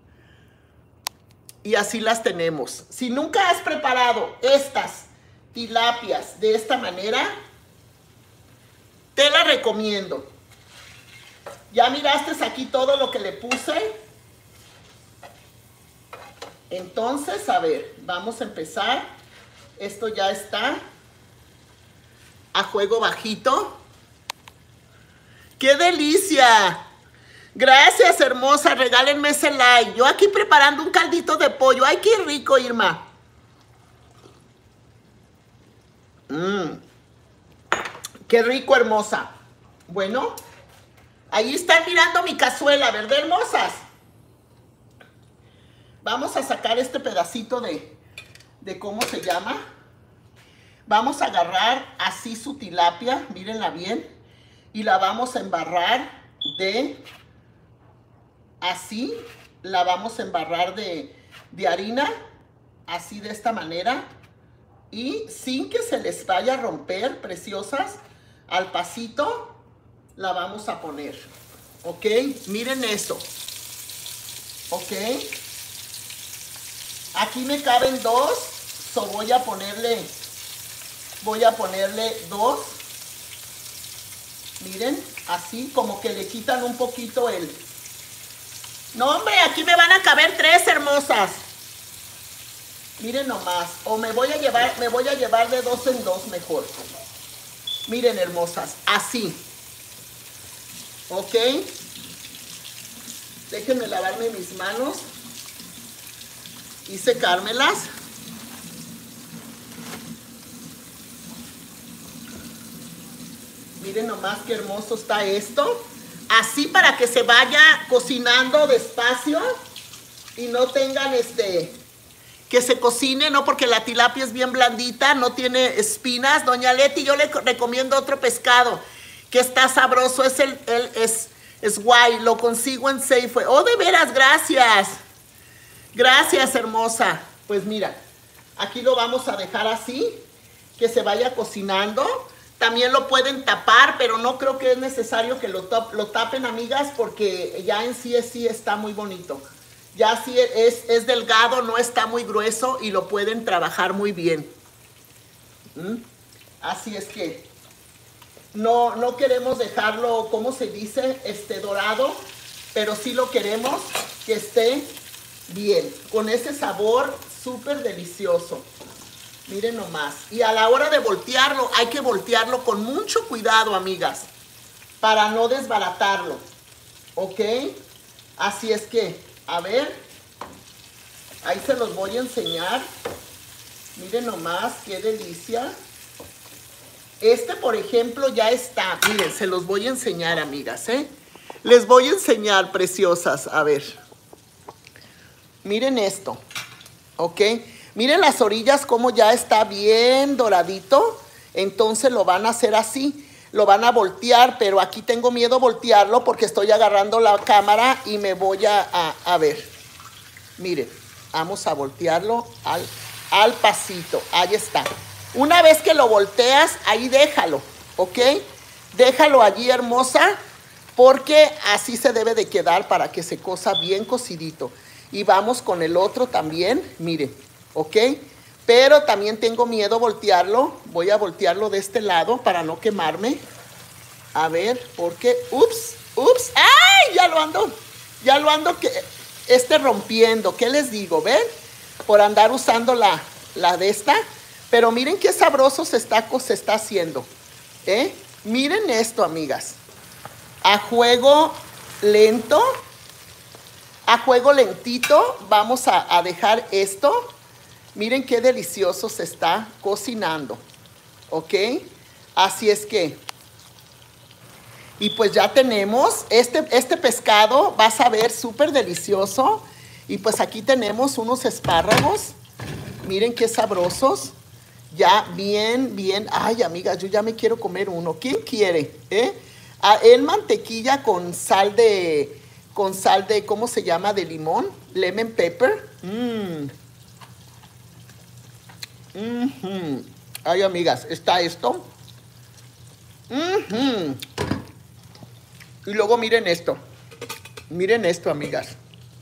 Y así las tenemos. Si nunca has preparado estas tilapias de esta manera, te la recomiendo. Ya miraste aquí todo lo que le puse. Entonces, a ver, vamos a empezar. Esto ya está a fuego bajito. ¡Qué delicia! Gracias, hermosa. Regálenme ese like. Yo aquí preparando un caldito de pollo. ¡Ay, qué rico, Irma! Mmm. ¡Qué rico, hermosa! Bueno, ahí están mirando mi cazuela, ¿verdad, hermosas? Vamos a sacar este pedacito de, de ¿cómo se llama? Vamos a agarrar así su tilapia, mírenla bien, y la vamos a embarrar de, así, la vamos a embarrar de, de harina, así de esta manera, y sin que se les vaya a romper, preciosas, al pasito, la vamos a poner, ¿ok? Miren eso, ¿ok? Aquí me caben dos, so voy a ponerle... Voy a ponerle dos. Miren, así como que le quitan un poquito el... No, hombre, aquí me van a caber tres, hermosas. Miren nomás. O me voy a llevar, me voy a llevar de dos en dos mejor. Miren, hermosas, así. ¿Ok? Déjenme lavarme mis manos y secármelas. Miren nomás qué hermoso está esto. Así para que se vaya cocinando despacio y no tengan este... que se cocine, ¿no? Porque la tilapia es bien blandita, no tiene espinas. Doña Leti, yo le recomiendo otro pescado que está sabroso. Es el, el es, es guay, lo consigo en Safeway. Oh, de veras, gracias. Gracias, hermosa. Pues mira, aquí lo vamos a dejar así, que se vaya cocinando. También lo pueden tapar, pero no creo que es necesario que lo, top, lo tapen, amigas, porque ya en sí, sí está muy bonito. Ya sí es, es delgado, no está muy grueso y lo pueden trabajar muy bien. ¿Mm? Así es que no, no queremos dejarlo, ¿cómo se dice? Este dorado, pero sí lo queremos que esté bien, con ese sabor súper delicioso. Miren nomás. Y a la hora de voltearlo, hay que voltearlo con mucho cuidado, amigas, para no desbaratarlo. ¿Ok? Así es que, a ver, ahí se los voy a enseñar. Miren nomás, qué delicia. Este, por ejemplo, ya está. Miren, se los voy a enseñar, amigas, ¿eh? Les voy a enseñar, preciosas. A ver. Miren esto. ¿Ok? Miren las orillas como ya está bien doradito. Entonces lo van a hacer así. Lo van a voltear, pero aquí tengo miedo voltearlo porque estoy agarrando la cámara y me voy a, a, a ver. Miren, vamos a voltearlo al, al pasito. Ahí está. Una vez que lo volteas, ahí déjalo, ¿ok? Déjalo allí, hermosa, porque así se debe de quedar para que se cosa bien cocidito. Y vamos con el otro también, miren, ¿ok? Pero también tengo miedo voltearlo. Voy a voltearlo de este lado para no quemarme. A ver, porque, ups, ups, ¡ay! Ya lo ando, ya lo ando que, este rompiendo. ¿Qué les digo? ¿Ven? Por andar usando la, la de esta. Pero miren qué sabroso se está, se está haciendo. ¿Eh? Miren esto, amigas. A juego lento, a juego lentito, vamos a, a dejar esto. Miren qué delicioso se está cocinando. ¿Ok? Así es que... Y pues ya tenemos, este, este pescado va a saber súper delicioso. Y pues aquí tenemos unos espárragos. Miren qué sabrosos. Ya bien, bien. Ay, amigas, yo ya me quiero comer uno. ¿Quién quiere? ¿Eh? Ah, en mantequilla con sal de, con sal de, ¿cómo se llama? De limón. Lemon pepper. Mmm. Mm-hmm. Ay, amigas, está esto. Mm-hmm. Y luego miren esto. Miren esto, amigas.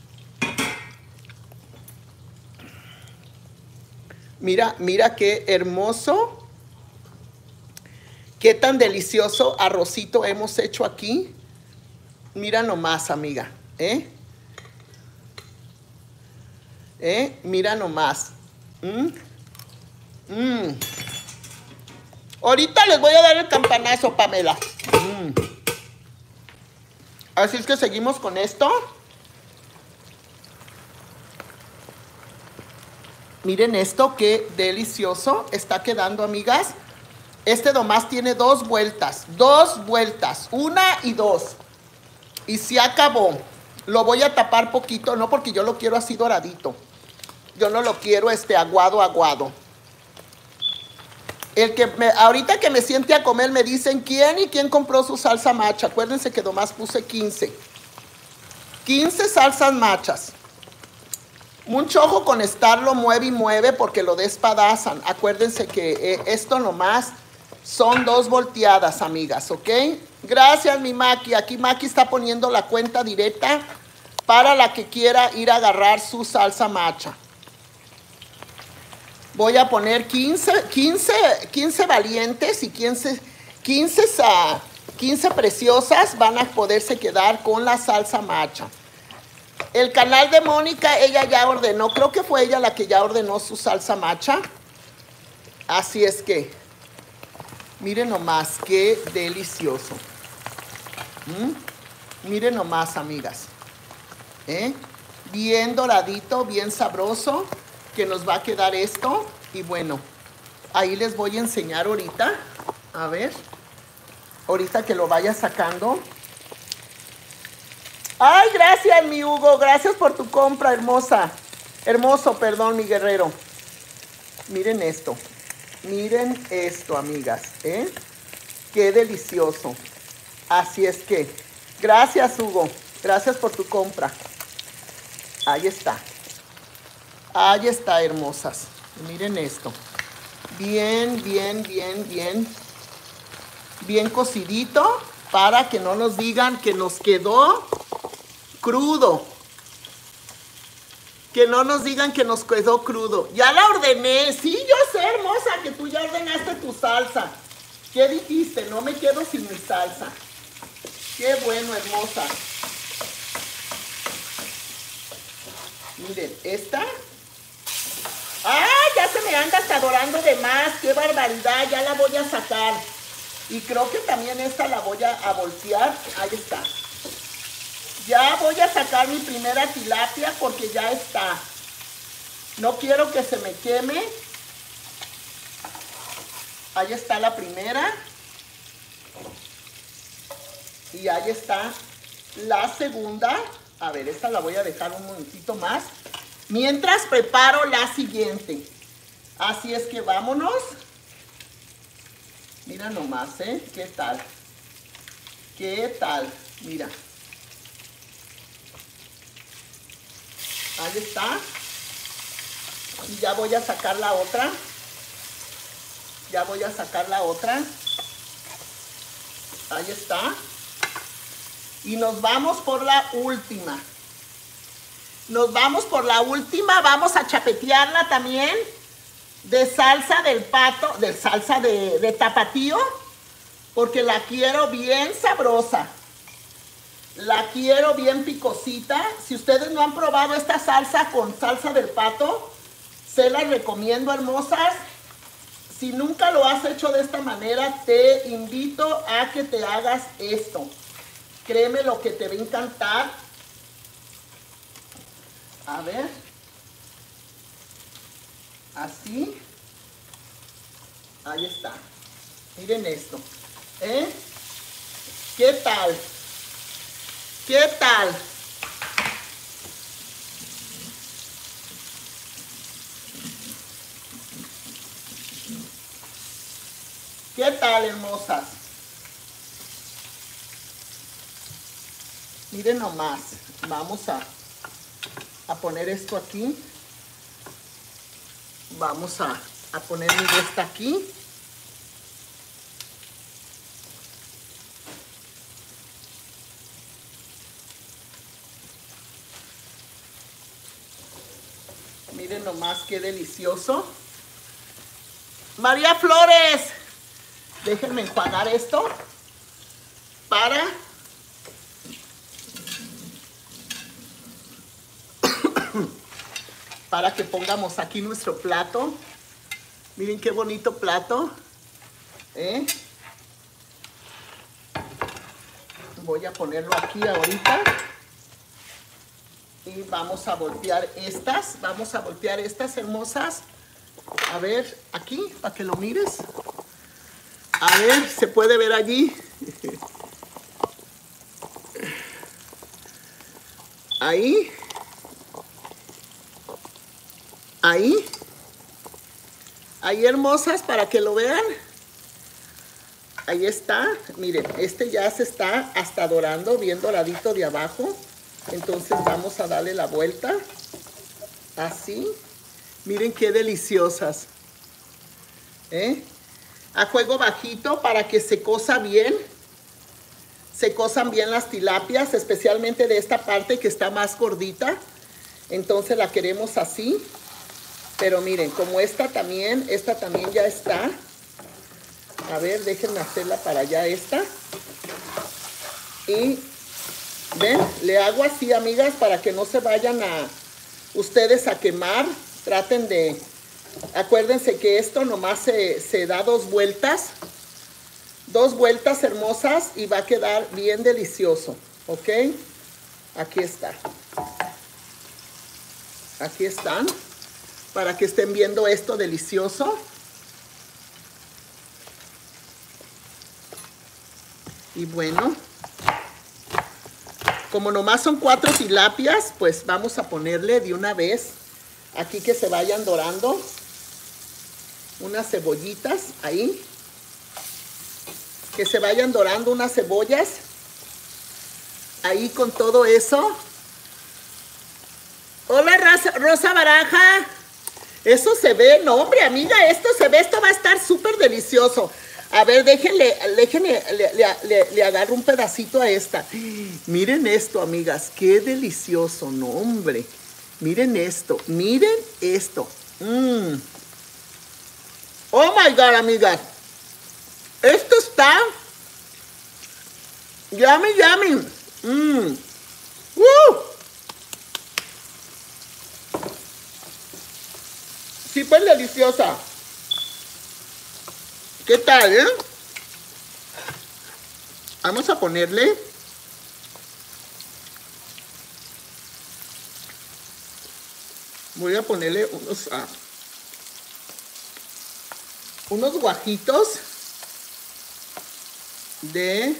Mira, mira qué hermoso. Qué tan delicioso arrocito hemos hecho aquí. Mira nomás, amiga. ¿Eh? ¿Eh? Mira nomás. ¿Mm? Mm. Ahorita les voy a dar el campanazo, Pamela. Mm. Así es que seguimos con esto. Miren esto, qué delicioso está quedando, amigas. Este nomás tiene dos vueltas, dos vueltas, una y dos. Y se acabó. Lo voy a tapar poquito, no porque yo lo quiero así doradito. Yo no lo quiero este aguado, aguado. El que me, ahorita que me siente a comer me dicen quién y quién compró su salsa macha. Acuérdense que nomás puse quince. quince salsas machas. Mucho ojo con estarlo mueve y mueve porque lo despedazan. Acuérdense que eh, esto nomás son dos volteadas, amigas, ¿ok? Gracias, mi Maki. Aquí Maki está poniendo la cuenta directa para la que quiera ir a agarrar su salsa macha. Voy a poner quince, quince, quince valientes y quince, quince, quince preciosas van a poderse quedar con la salsa macha. El canal de Mónica, ella ya ordenó, creo que fue ella la que ya ordenó su salsa macha. Así es que, miren nomás, qué delicioso. ¿Mm? Miren nomás, amigas. ¿Eh? Bien doradito, bien sabroso, que nos va a quedar esto. Y bueno, ahí les voy a enseñar ahorita. A ver, ahorita que lo vaya sacando. Ay, gracias, mi Hugo. Gracias por tu compra, hermosa. Hermoso, perdón, mi guerrero. Miren esto. Miren esto, amigas. ¿Eh? Qué delicioso. Así es que, gracias, Hugo. Gracias por tu compra. Ahí está. Ahí está, hermosas. Miren esto. Bien, bien, bien, bien. Bien cocidito para que no nos digan que nos quedó crudo. Que no nos digan que nos quedó crudo. Ya la ordené. Sí, yo sé, hermosa, que tú ya ordenaste tu salsa. ¿Qué dijiste? No me quedo sin mi salsa. Qué bueno, hermosa. Miren, esta. ¡Ah! Ya se me anda hasta dorando de más. ¡Qué barbaridad! Ya la voy a sacar. Y creo que también esta la voy a, a voltear. Ahí está. Ya voy a sacar mi primera tilapia porque ya está. No quiero que se me queme. Ahí está la primera. Y ahí está la segunda. A ver, esta la voy a dejar un momentito más. Mientras preparo la siguiente. Así es que vámonos. Mira nomás, ¿eh? ¿Qué tal? ¿Qué tal? Mira. Ahí está. Y ya voy a sacar la otra. Ya voy a sacar la otra. Ahí está. Y nos vamos por la última. Nos vamos por la última. Vamos a chapetearla también de salsa del pato, de salsa de, de tapatío, porque la quiero bien sabrosa. La quiero bien picosita. Si ustedes no han probado esta salsa con salsa del pato, se las recomiendo, hermosas. Si nunca lo has hecho de esta manera, te invito a que te hagas esto. Créeme lo que te va a encantar. A ver. Así. Ahí está. Miren esto. ¿Eh? ¿Qué tal? ¿Qué tal? ¿Qué tal, hermosas? Miren nomás. Vamos a, a poner esto aquí. Vamos a, a poner mi esta aquí. Miren nomás qué delicioso. María Flores, déjenme enjuagar esto para para que pongamos aquí nuestro plato. Miren qué bonito plato. ¿Eh? Voy a ponerlo aquí ahorita. Y vamos a voltear estas. Vamos a voltear estas, hermosas. A ver, aquí, para que lo mires. A ver, se puede ver allí. Ahí. Ahí. Ahí, hermosas, para que lo vean. Ahí está. Miren, este ya se está hasta dorando, bien doradito de abajo. Entonces vamos a darle la vuelta. Así. Miren qué deliciosas. ¿Eh? A fuego bajito para que se cosa bien. Se cosan bien las tilapias, especialmente de esta parte que está más gordita. Entonces la queremos así. Pero miren, como esta también, esta también ya está. A ver, déjenme hacerla para allá esta. Y ven, le hago así, amigas, para que no se vayan a ustedes a quemar. Traten de, acuérdense que esto nomás se, se da dos vueltas. Dos vueltas, hermosas, y va a quedar bien delicioso. ¿Ok? Aquí está. Aquí están. Para que estén viendo esto delicioso. Y bueno, como nomás son cuatro tilapias, pues vamos a ponerle de una vez, aquí que se vayan dorando, unas cebollitas ahí. Que se vayan dorando unas cebollas. Ahí con todo eso. Hola, Rosa, Rosa Baraja. Eso se ve, no hombre, amiga, esto se ve, esto va a estar súper delicioso. A ver, déjenle, déjenle, le, le, le, le agarro un pedacito a esta. Miren esto, amigas, qué delicioso, no hombre. Miren esto, miren esto. Mm. Oh my God, amigas. Esto está yummy, yummy. Mm. ¡Woo! Sí, pues deliciosa. ¿Qué tal, eh? Vamos a ponerle voy a ponerle unos ah, unos guajitos de,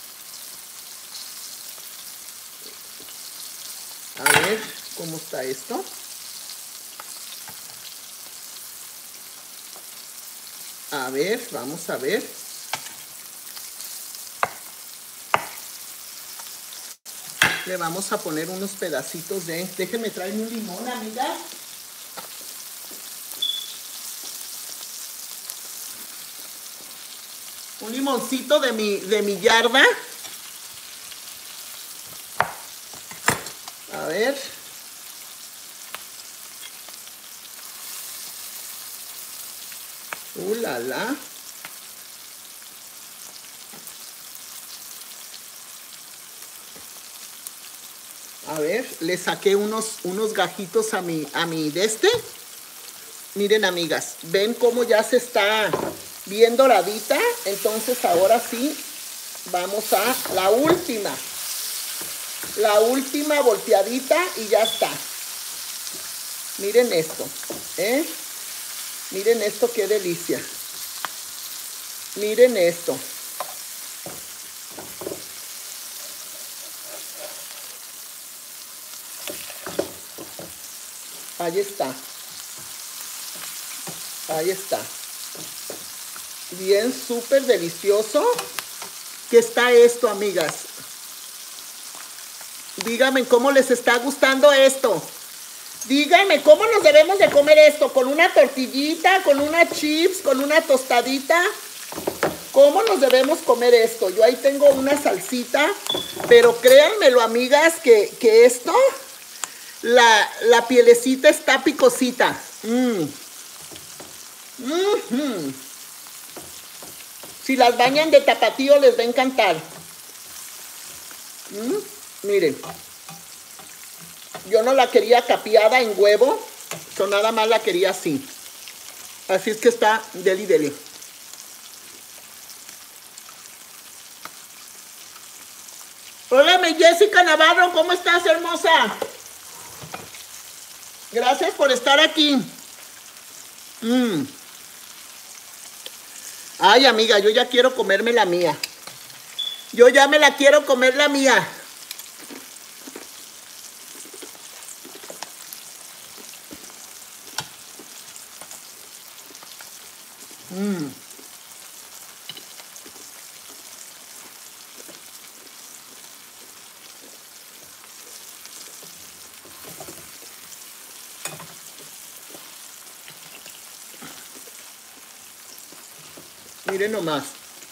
a ver cómo está esto. A ver, vamos a ver. Le vamos a poner unos pedacitos de, déjenme traerme un limón, amiga. Un limoncito de mi, de mi yarda. A ver. Uh, la, la. A ver, le saqué unos, unos gajitos a mi, a mi de este. Miren, amigas, ven cómo ya se está bien doradita. Entonces ahora sí, vamos a la última. La última volteadita y ya está. Miren esto, ¿eh? Miren esto, qué delicia. Miren esto. Ahí está. Ahí está. Bien, súper delicioso. ¿Qué está esto, amigas? Díganme cómo les está gustando esto. Díganme cómo nos debemos de comer esto. ¿Con una tortillita? ¿Con una chips? ¿Con una tostadita? ¿Cómo nos debemos comer esto? Yo ahí tengo una salsita. Pero créanmelo, amigas, que, que esto... La, la pielecita está picosita. Mm. Mm-hmm. Si las bañan de tapatío les va a encantar. Mm. Miren. Yo no la quería capeada en huevo. Yo nada más la quería así. Así es que está deli deli. Hola, mi Jessica Navarro. ¿Cómo estás, hermosa? Gracias por estar aquí. Mm. Ay, amiga, yo ya quiero comerme la mía. Yo ya me la quiero comer la mía. Mm. Miren nomás.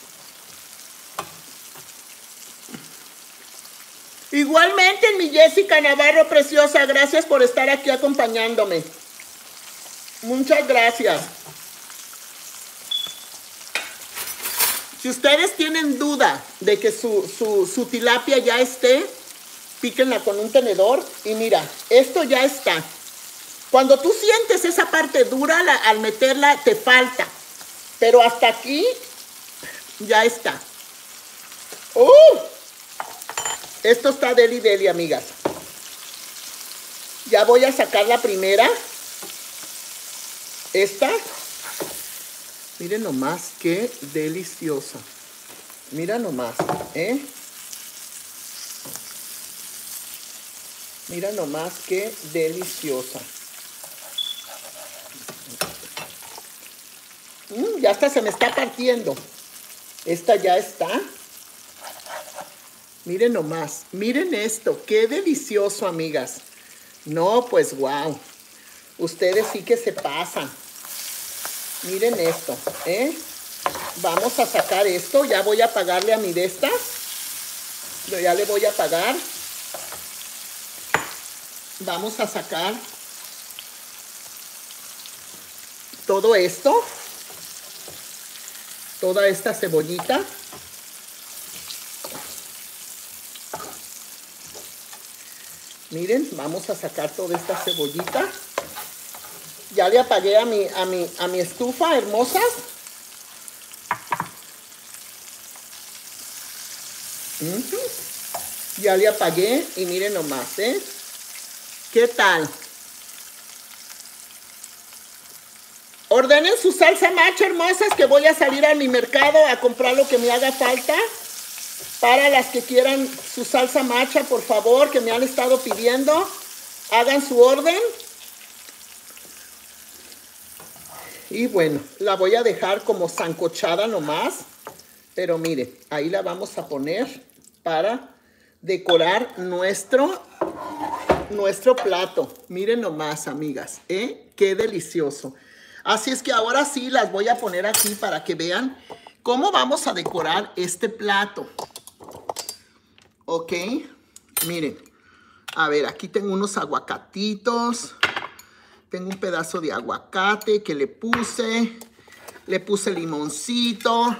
Igualmente, mi Jessica Navarro preciosa, gracias por estar aquí acompañándome. Muchas gracias. Si ustedes tienen duda de que su, su, su tilapia ya esté, píquenla con un tenedor y mira, esto ya está. Cuando tú sientes esa parte dura, la, al meterla te falta. Pero hasta aquí ya está. ¡Uh! Esto está deli deli, amigas. Ya voy a sacar la primera. Esta. Miren nomás qué deliciosa. Mira nomás, ¿eh? Mira nomás qué deliciosa. Mm, ya hasta se me está partiendo. Esta ya está. Miren nomás. Miren esto. Qué delicioso, amigas. No, pues wow. Ustedes sí que se pasan. Miren esto, ¿eh? Vamos a sacar esto. Ya voy a pagarle a mi de esta. Ya le voy a pagar. Vamos a sacar todo esto. Toda esta cebollita. Miren, vamos a sacar toda esta cebollita. Ya le apagué a mi, a mi, a mi estufa, hermosas. Uh-huh. Ya le apagué y miren nomás, ¿eh? ¿Qué tal? Ordenen su salsa macho, hermosas, que voy a salir a mi mercado a comprar lo que me haga falta. Para las que quieran su salsa macha, por favor, que me han estado pidiendo, hagan su orden. Y bueno, la voy a dejar como sancochada nomás. Pero miren, ahí la vamos a poner para decorar nuestro, nuestro plato. Miren nomás, amigas, ¿eh? Qué delicioso. Así es que ahora sí las voy a poner aquí para que vean ¿Cómo vamos a decorar este plato? Ok, miren. A ver, aquí tengo unos aguacatitos. Tengo un pedazo de aguacate que le puse. Le puse limoncito.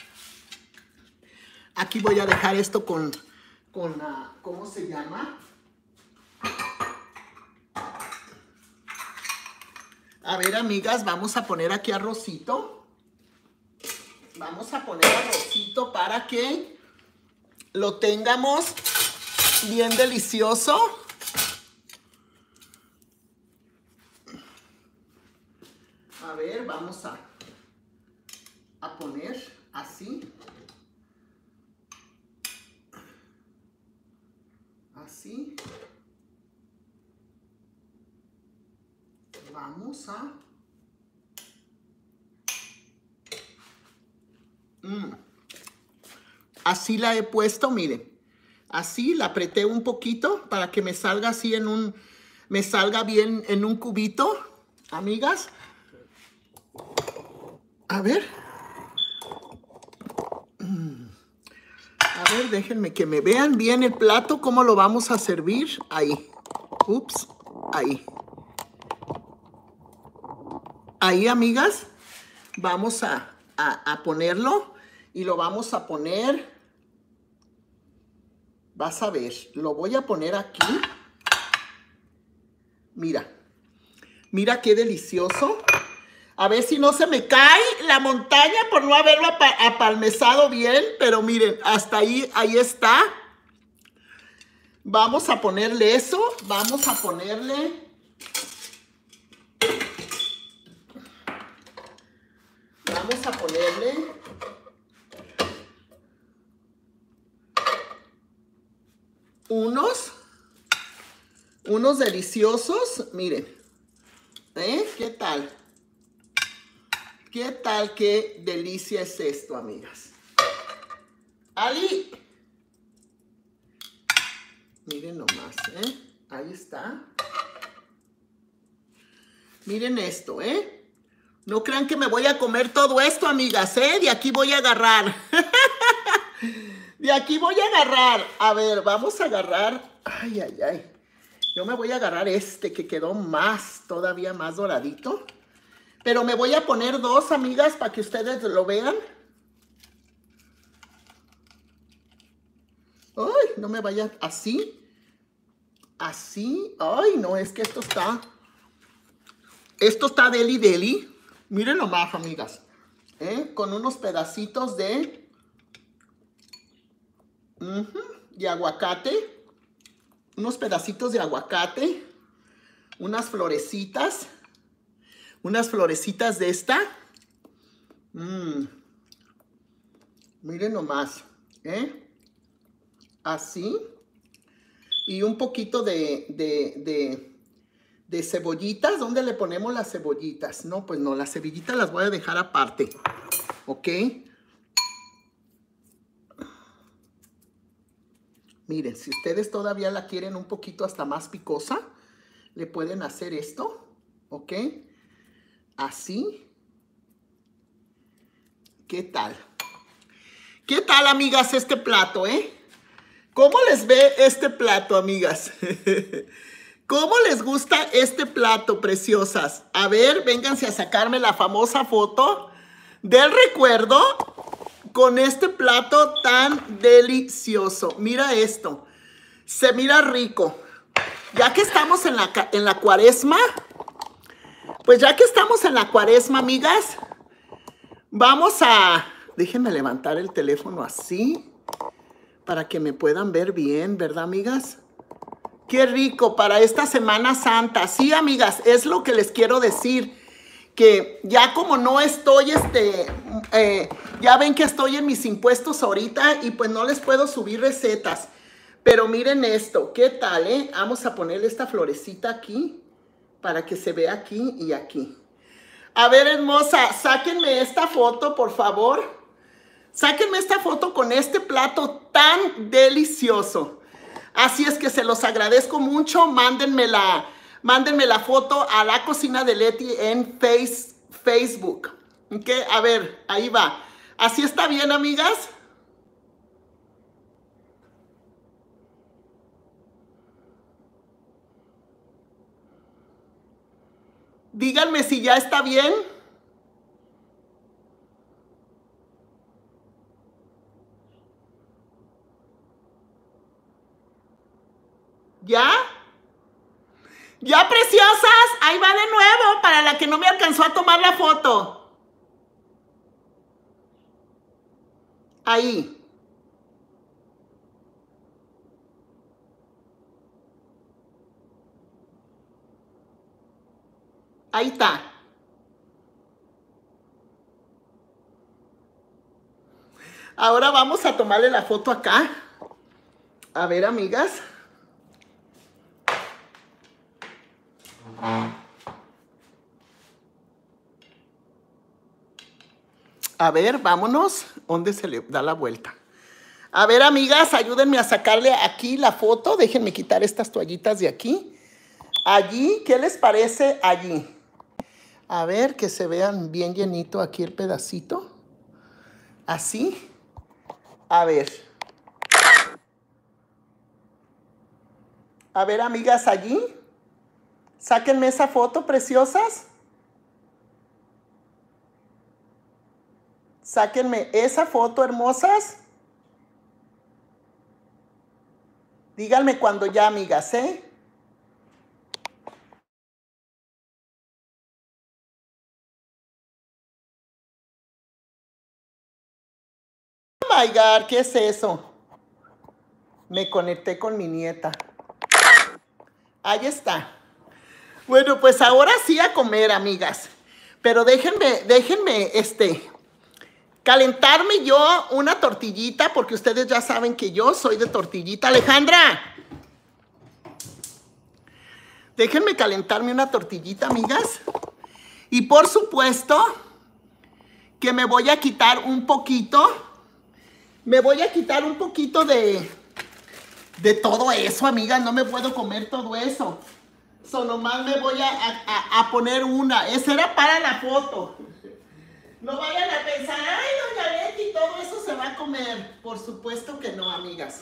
Aquí voy a dejar esto con, con uh, ¿cómo se llama? A ver, amigas, vamos a poner aquí arrocito. Vamos a poner arrocito para que lo tengamos bien delicioso. A ver, vamos a, a poner así. Así. Vamos a... Mm. Así la he puesto, miren. Así la apreté un poquito para que me salga así en un... Me salga bien en un cubito, amigas. A ver. A ver, déjenme que me vean bien el plato, cómo lo vamos a servir. Ahí. Ups, ahí. Ahí, amigas, vamos a, a, a ponerlo y lo vamos a poner. Vas a ver, lo voy a poner aquí. Mira, mira qué delicioso. A ver si no se me cae la montaña por no haberlo apalmezado bien. Pero miren, hasta ahí, ahí está. Vamos a ponerle eso. Vamos a ponerle... Vamos a ponerle... Unos... Unos deliciosos. Miren. ¿Eh? ¿Qué tal? ¿Qué tal? ¿Qué delicia es esto, amigas? Ali. Miren nomás, ¿eh? Ahí está. Miren esto, ¿eh? No crean que me voy a comer todo esto, amigas, ¿eh? De aquí voy a agarrar. De aquí voy a agarrar. A ver, vamos a agarrar. Ay, ay, ay. Yo me voy a agarrar este que quedó más, todavía más doradito. Pero me voy a poner dos, amigas, para que ustedes lo vean. Ay, no me vaya así. Así. Ay, no, es que esto está... Esto está deli deli. Miren nomás, amigas. ¿Eh? Con unos pedacitos de... Uh-huh, de aguacate. Unos pedacitos de aguacate. Unas florecitas. Unas florecitas de esta. Mm. Miren nomás. ¿Eh? Así. Y un poquito de, de, de, de cebollitas. ¿Dónde le ponemos las cebollitas? No, pues no, las cebollitas las voy a dejar aparte. ¿Ok? Miren, si ustedes todavía la quieren un poquito hasta más picosa, le pueden hacer esto. ¿Ok? Así. ¿Qué tal? ¿Qué tal, amigas, este plato, eh? ¿Cómo les ve este plato, amigas? ¿Cómo les gusta este plato, preciosas? A ver, vénganse a sacarme la famosa foto del recuerdo con este plato tan delicioso. Mira esto. Se mira rico. Ya que estamos en la, en la cuaresma... Pues ya que estamos en la cuaresma, amigas, vamos a... Déjenme levantar el teléfono así, para que me puedan ver bien, ¿verdad, amigas? ¡Qué rico para esta Semana Santa! Sí, amigas, es lo que les quiero decir, que ya como no estoy, este... Eh, ya ven que estoy en mis impuestos ahorita y pues no les puedo subir recetas. Pero miren esto, ¿qué tal, eh? Vamos a ponerle esta florecita aquí, para que se vea aquí y aquí. A ver, hermosa, sáquenme esta foto, por favor. Sáquenme esta foto con este plato tan delicioso. Así es que se los agradezco mucho. Mándenme la, mándenme la foto a La Cocina de Leti en face, Facebook. ¿Ok? A ver, ahí va. ¿Así está bien, amigas? Díganme si ya está bien. ¿Ya? Ya, preciosas, ahí va de nuevo para la que no me alcanzó a tomar la foto. Ahí. Ahí está. Ahora vamos a tomarle la foto acá. A ver, amigas. A ver, vámonos. ¿Dónde se le da la vuelta? A ver, amigas, ayúdenme a sacarle aquí la foto. Déjenme quitar estas toallitas de aquí. Allí, ¿qué les parece allí? A ver, que se vean bien llenito aquí el pedacito. Así. A ver. A ver, amigas, allí. Sáquenme esa foto, preciosas. Sáquenme esa foto, hermosas. Díganme cuando ya, amigas, ¿eh? Oh my God, ¿qué es eso? Me conecté con mi nieta. Ahí está. Bueno, pues ahora sí a comer, amigas. Pero déjenme, déjenme, este... calentarme yo una tortillita, porque ustedes ya saben que yo soy de tortillita. Alejandra, déjenme calentarme una tortillita, amigas. Y por supuesto que me voy a quitar un poquito, me voy a quitar un poquito de, de todo eso, amigas. No me puedo comer todo eso. So, nomás me voy a, a, a poner una. Esa era para la foto. No vayan a pensar, ay, doña Leti, todo eso se va a comer. Por supuesto que no, amigas.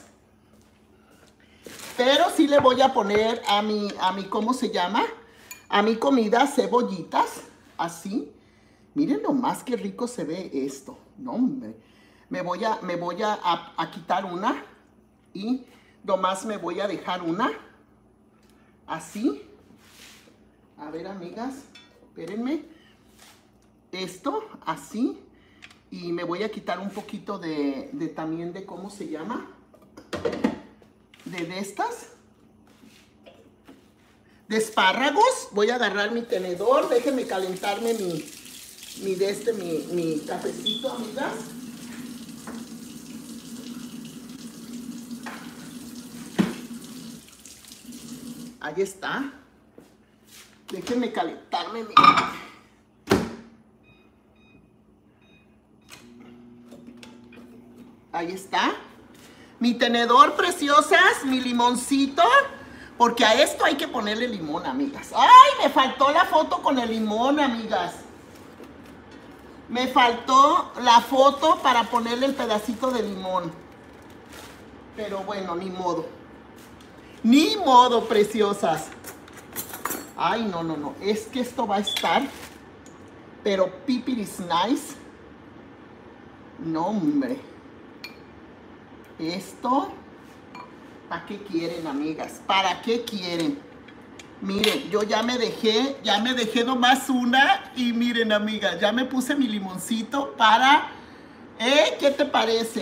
Pero sí le voy a poner a mi, a mi, ¿cómo se llama? A mi comida cebollitas, así. Miren nomás qué rico se ve esto. No, hombre. Me voy a, me voy a, a, a quitar una y nomás me voy a dejar una. Así. A ver, amigas, espérenme. Esto, así, y me voy a quitar un poquito de, de también de, ¿cómo se llama? De, de estas. De espárragos. Voy a agarrar mi tenedor, déjenme calentarme mi, mi de este, mi, mi cafecito, amigas. Ahí está. Déjenme calentarme mi... Ahí está. Mi tenedor, preciosas, mi limoncito. Porque a esto hay que ponerle limón, amigas. ¡Ay! Me faltó la foto con el limón, amigas. Me faltó la foto para ponerle el pedacito de limón. Pero bueno, ni modo. Ni modo, preciosas. Ay, no, no, no. Es que esto va a estar... Pero pipiris nice. No, hombre. Esto, ¿para qué quieren, amigas? ¿Para qué quieren? Miren, yo ya me dejé, ya me dejé nomás una. Y miren, amigas, ya me puse mi limoncito para... ¿Eh? ¿Qué te parece?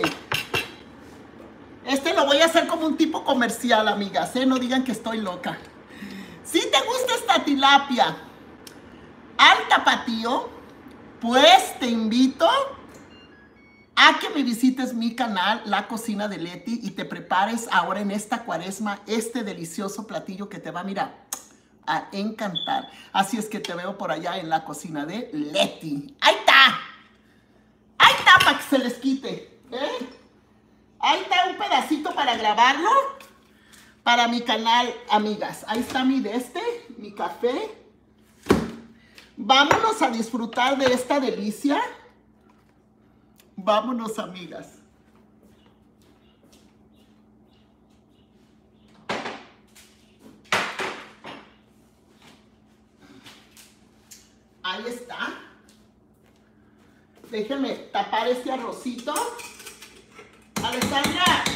Este lo voy a hacer como un tipo comercial, amigas, ¿eh? No digan que estoy loca. Si te gusta esta tilapia al tapatío, pues te invito... a que me visites mi canal, La Cocina de Leti, y te prepares ahora en esta cuaresma este delicioso platillo que te va, mira, a encantar. Así es que te veo por allá en La Cocina de Leti. ¡Ahí está! ¡Ahí está para que se les quite! ¿Eh? Ahí está un pedacito para grabarlo para mi canal, amigas. Ahí está mi de este, mi café. Vámonos a disfrutar de esta delicia. Vámonos, amigas. Ahí está. Déjenme tapar este arrocito. Alessandra,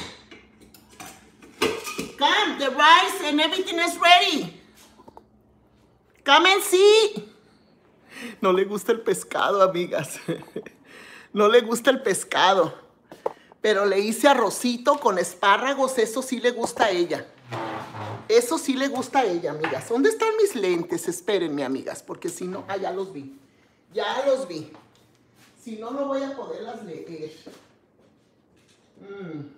come, the rice and everything is ready. Come and see. No le gusta el pescado, amigas. No le gusta el pescado. Pero le hice arrocito con espárragos. Eso sí le gusta a ella. Eso sí le gusta a ella, amigas. ¿Dónde están mis lentes? Espérenme, amigas, porque si no... Ah, ya los vi. Ya los vi. Si no, no voy a poderlas leer. Mm.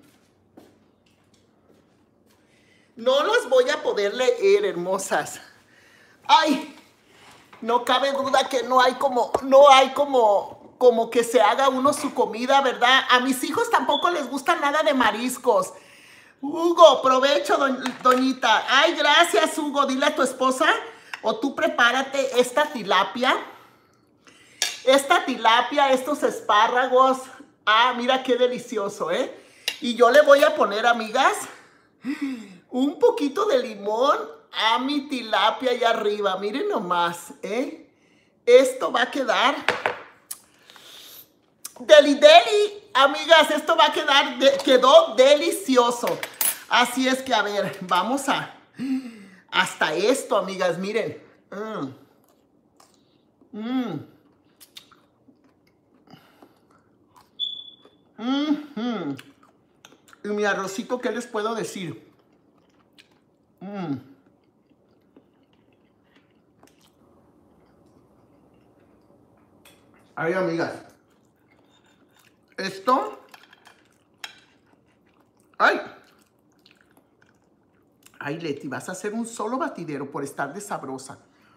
No las voy a poder leer, hermosas. Ay, no cabe duda que no hay como... No hay como... Como que se haga uno su comida, ¿verdad? A mis hijos tampoco les gusta nada de mariscos. Hugo, provecho, do, doñita. Ay, gracias, Hugo. Dile a tu esposa o tú prepárate esta tilapia. Esta tilapia, estos espárragos. Ah, mira qué delicioso, ¿eh? Y yo le voy a poner, amigas, un poquito de limón a mi tilapia allá arriba. Miren nomás, ¿eh? Esto va a quedar... Deli, deli, amigas, esto va a quedar, de, quedó delicioso. Así es que, a ver, vamos a, hasta esto, amigas, miren. Mm. Mm. Mm-hmm. Y mi arrocito, ¿qué les puedo decir? Mm. Ay, amigas. Esto. Ay. Ay, Leti, vas a hacer un solo batidero por estar de sabrosa.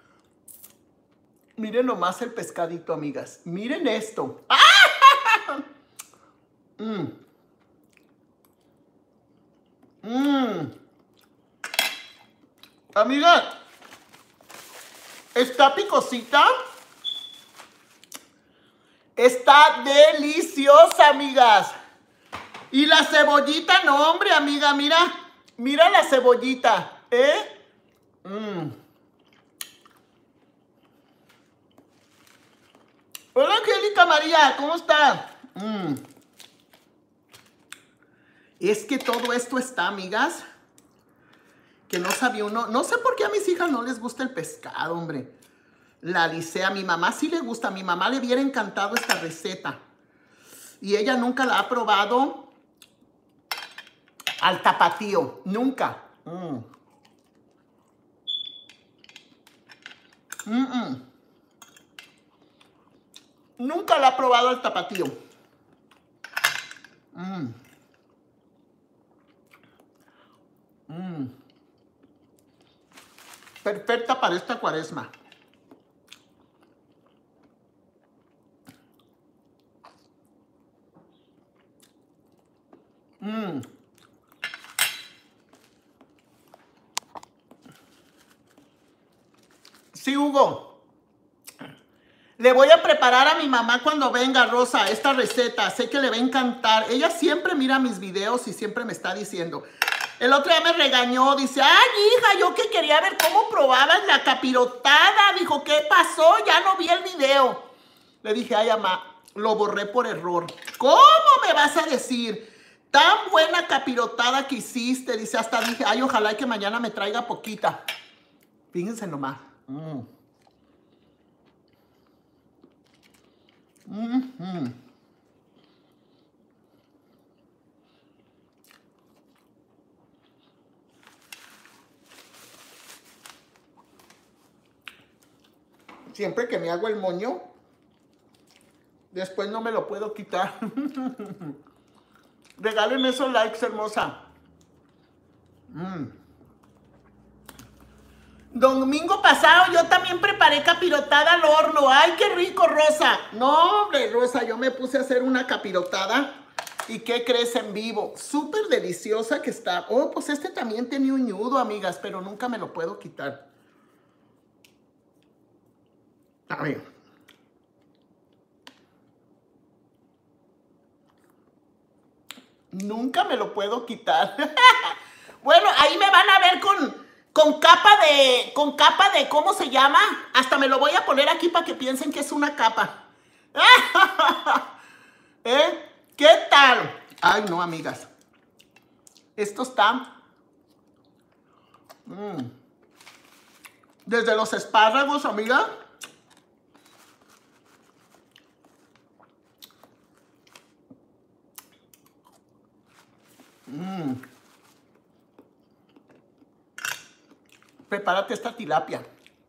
Miren nomás el pescadito, amigas. Miren esto. ¡Ah! Mm. Mm. Amiga, está picosita. Está deliciosa, amigas. Y la cebollita, no, hombre, amiga, mira. Mira la cebollita, ¿eh? Mm. Hola, Angélica María, ¿cómo está? Mm. Es que todo esto está, amigas, que no sabía uno. No sé por qué a mis hijas no les gusta el pescado, hombre. La Licea, a mi mamá sí le gusta. A mi mamá le hubiera encantado esta receta. Y ella nunca la ha probado al tapatío. Nunca. Mm. Mm -mm. Nunca la ha probado al tapatío. Mm. Mm. Perfecta para esta cuaresma. Mm. Sí, Hugo. Le voy a preparar a mi mamá cuando venga, Rosa, esta receta. Sé que le va a encantar. Ella siempre mira mis videos y siempre me está diciendo. El otro día me regañó. Dice, ay, hija, yo que quería ver cómo probabas la capirotada. Dijo, ¿qué pasó? Ya no vi el video. Le dije, ay, mamá, lo borré por error. ¿Cómo me vas a decir? Tan buena capirotada que hiciste. Dice, hasta dije, ay, ojalá que mañana me traiga poquita. Fíjense nomás. Mm. Mm-hmm. Siempre que me hago el moño, después no me lo puedo quitar. Regálenme esos likes, hermosa. Mm. Domingo pasado yo también preparé capirotada al horno. ¡Ay, qué rico, Rosa! No, hombre, Rosa, yo me puse a hacer una capirotada. ¿Y qué crees? En vivo. Súper deliciosa que está. Oh, pues este también tenía un ñudo, amigas, pero nunca me lo puedo quitar. A ver. Nunca me lo puedo quitar. Bueno, ahí me van a ver con, con capa de, con capa de, ¿cómo se llama? Hasta me lo voy a poner aquí para que piensen que es una capa. ¿Eh? ¿Qué tal? Ay, no, amigas. Esto está... Mm. Desde los espárragos, amiga. Mm. Prepárate esta tilapia.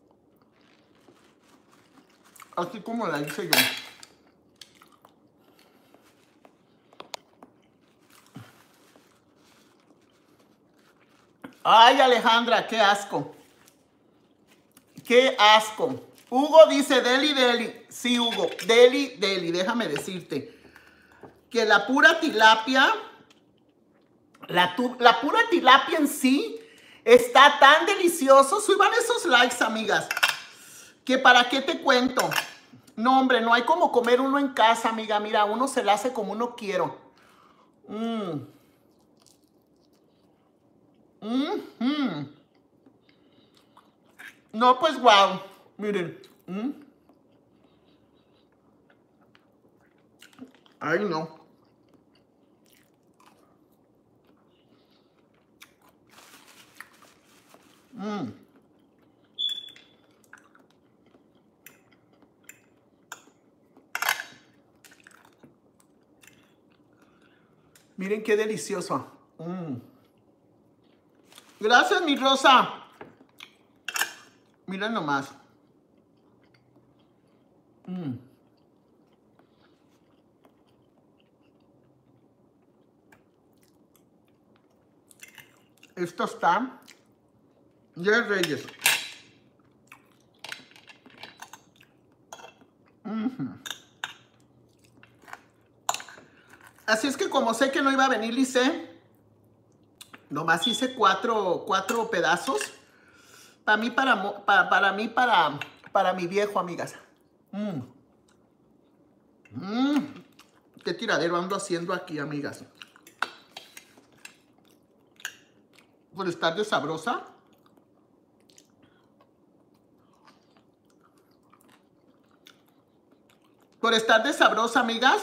Así como la hice yo. Ay, Alejandra, qué asco. Qué asco. Hugo dice, Deli, Deli. Sí, Hugo, Deli, Deli. Déjame decirte que la pura tilapia, la, tu, la pura tilapia en sí, está tan delicioso. Suban esos likes, amigas. Que para qué te cuento. No, hombre, no hay como comer uno en casa, amiga. Mira, uno se la hace como uno quiero. Mmm. Mm-hmm. No, pues wow. Miren. Mm. Ay, no. Mm. Miren qué delicioso. Mm. Gracias, mi Rosa. Miren nomás. Mm. Esto está de Reyes. Mm-hmm. Así es que como sé que no iba a venir Lice, nomás hice cuatro, cuatro pedazos. Para mí, para, para, para mí, para, para mi viejo, amigas. Mm. Mm. Qué tiradero ando haciendo aquí, amigas. Por estar de sabrosa. Por estar de sabrosa, amigas.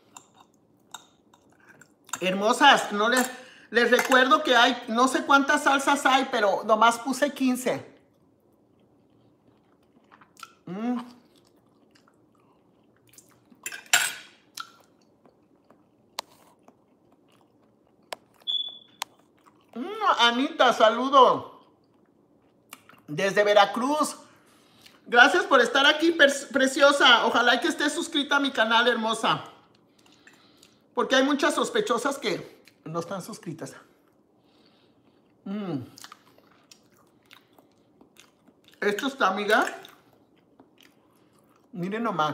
Hermosas, no les, les recuerdo que hay, no sé cuántas salsas hay, pero nomás puse quince. Mm. Mm, Anita, saludo. Desde Veracruz. Gracias por estar aquí, preciosa. Ojalá que estés suscrita a mi canal, hermosa. Porque hay muchas sospechosas que no están suscritas. Mm. Esto está, amiga. Miren nomás.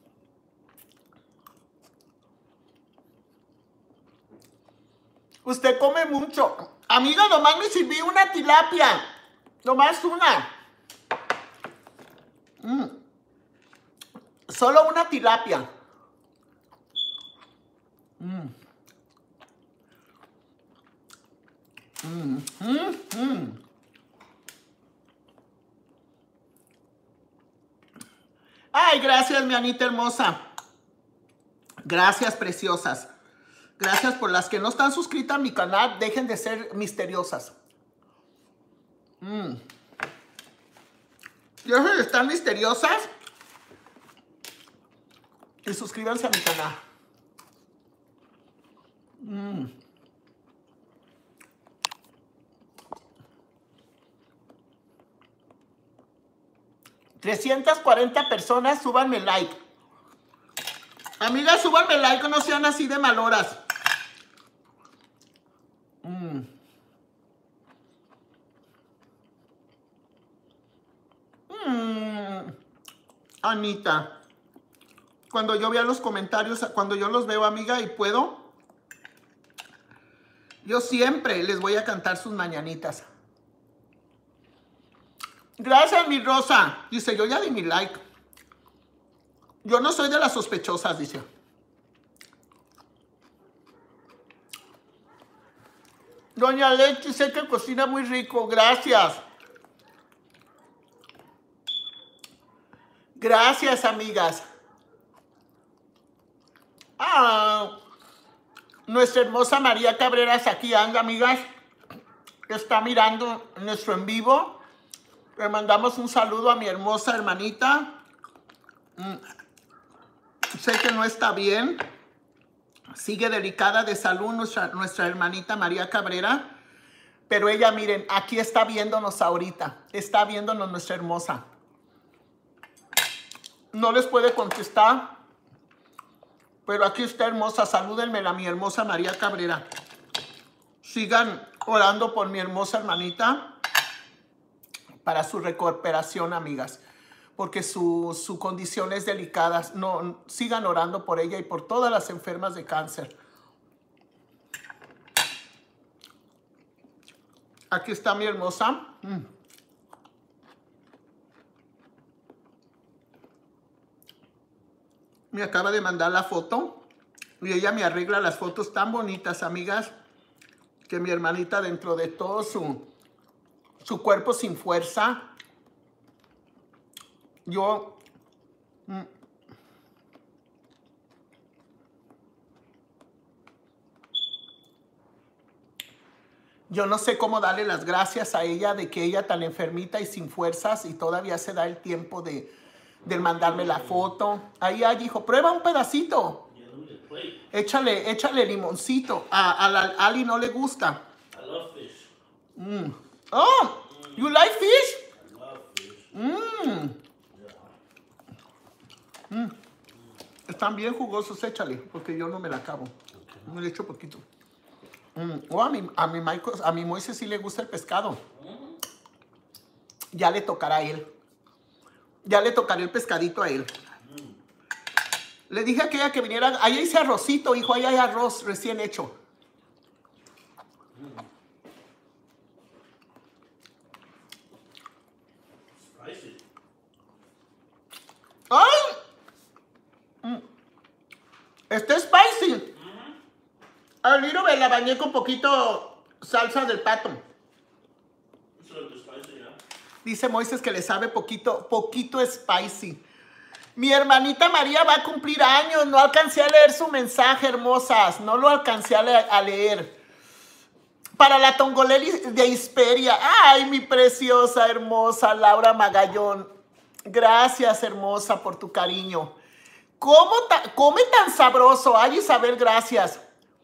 Usted come mucho. Amiga, nomás me sirví una tilapia. Nomás una. Mm. Solo una tilapia. Mm. Mm, mm, mm. Ay, gracias, mi Anita hermosa. Gracias, preciosas. Gracias por las que no están suscritas a mi canal. Dejen de ser misteriosas. Mm. Dejen de estar misteriosas. Y suscríbanse a mi canal. Mm. trescientas cuarenta personas, súbanme like. Amigas, súbanme like, no sean así de maloras. Mm. Mm. Anita, cuando yo vea los comentarios, cuando yo los veo, amiga, y puedo, yo siempre les voy a cantar sus mañanitas. Gracias, mi Rosa. Dice, yo ya di mi like. Yo no soy de las sospechosas, dice. Doña Leti, sé que cocina muy rico. Gracias. Gracias, amigas. Ah, nuestra hermosa María Cabreras aquí anda, amigas. Está mirando nuestro en vivo. Le mandamos un saludo a mi hermosa hermanita. Mm. Sé que no está bien. Sigue delicada de salud nuestra, nuestra hermanita María Cabrera. Pero ella, miren, aquí está viéndonos ahorita. Está viéndonos nuestra hermosa. No les puede contestar. Pero aquí está hermosa. Salúdenmela a mi hermosa María Cabrera. Sigan orando por mi hermosa hermanita para su recuperación, amigas. Porque su, su condición es delicada. No, sigan orando por ella y por todas las enfermas de cáncer. Aquí está mi hermosa. Mm. Me acaba de mandar la foto. Y ella me arregla las fotos tan bonitas, amigas. Que mi hermanita, dentro de todo su, su cuerpo sin fuerza, yo... Mm, yo no sé cómo darle las gracias a ella de que ella tan enfermita y sin fuerzas y todavía se da el tiempo de, de mandarme la foto. Ahí, ahí dijo, prueba un pedacito. Échale, échale limoncito. A, a la Ali no le gusta. I love fish. Mm. Oh, mm. You like fish? I love fish. Mm. Yeah. Mm. Están bien jugosos, échale, porque yo no me la acabo. Okay. Me le echo poquito. Mm. Oh, a mi, a mi Michael, a mi Moisés sí le gusta el pescado. Mm. Ya le tocará a él. Ya le tocará el pescadito a él. Mm. Le dije a aquella que viniera. Ahí hice arrocito, hijo. Ahí hay arroz recién hecho. Mm. Spicy. ¡Ay! Mm. Este es spicy. Mm-hmm. A Liro me la bañé con poquito salsa del pato. Spicy, yeah. Dice Moisés que le sabe poquito, poquito spicy. Mi hermanita María va a cumplir años. No alcancé a leer su mensaje, hermosas. No lo alcancé a, le a leer. Para la Tongoleli de Hisperia. Ay, mi preciosa, hermosa Laura Magallón. Gracias, hermosa, por tu cariño. ¿Cómo ta come tan sabroso? Ay, Isabel, gracias.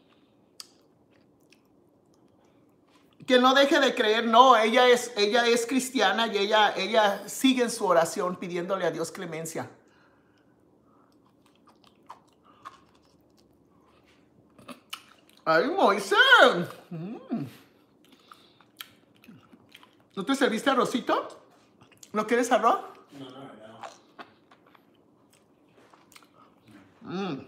Que no deje de creer. No, ella es, ella es cristiana y ella, ella sigue en su oración pidiéndole a Dios clemencia. ¡Ay, Moisés! Mm. ¿No te serviste arrocito? ¿No quieres arroz? No, no, no. Mm.